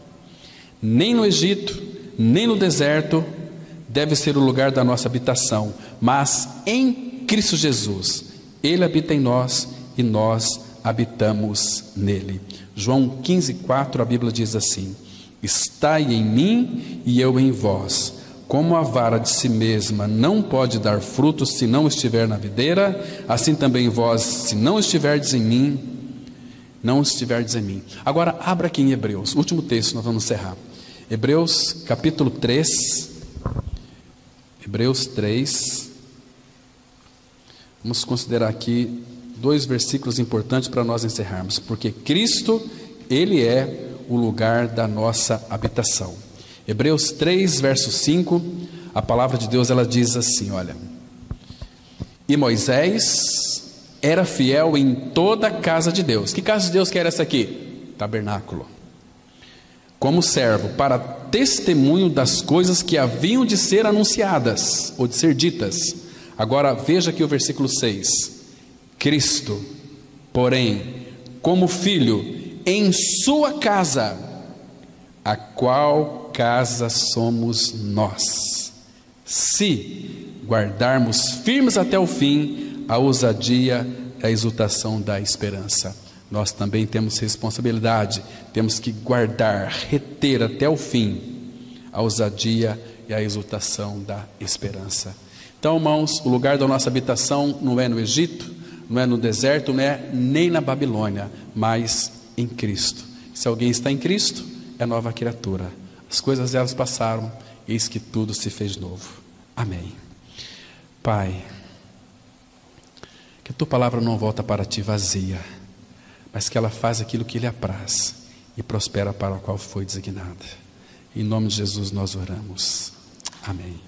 Nem no Egito, nem no deserto deve ser o lugar da nossa habitação, mas em Cristo Jesus. Ele habita em nós e nós habitamos nele. João 15,4, a Bíblia diz assim: Estai em mim e eu em vós. Como a vara de si mesma não pode dar frutos se não estiver na videira, assim também vós, se não estiverdes em mim, não estiverdes em mim. Agora abra aqui em Hebreus, último texto, nós vamos encerrar. Hebreus capítulo 3. Hebreus 3. Vamos considerar aqui 2 versículos importantes para nós encerrarmos. Porque Cristo, Ele é o lugar da nossa habitação. Hebreus 3, verso 5, a palavra de Deus, ela diz assim, olha: E Moisés era fiel em toda a casa de Deus. Que casa de Deus que era essa aqui? Tabernáculo. Como servo, para testemunho das coisas que haviam de ser anunciadas, ou de ser ditas. Agora veja aqui o versículo 6. Cristo, porém, como filho em sua casa, a qual casa somos nós, se guardarmos firmes até o fim a ousadia e a exultação da esperança. Nós também temos responsabilidade, temos que guardar, reter até o fim a ousadia e a exultação da esperança. Então, irmãos, o lugar da nossa habitação não é no Egito, não é no deserto, não é nem na Babilônia, mas em Cristo. Se alguém está em Cristo, é nova criatura. As coisas elas passaram, eis que tudo se fez novo. Amém. Pai, que a tua palavra não volta para ti vazia, mas que ela faz aquilo que lhe apraz e prospera para o qual foi designada. Em nome de Jesus nós oramos. Amém.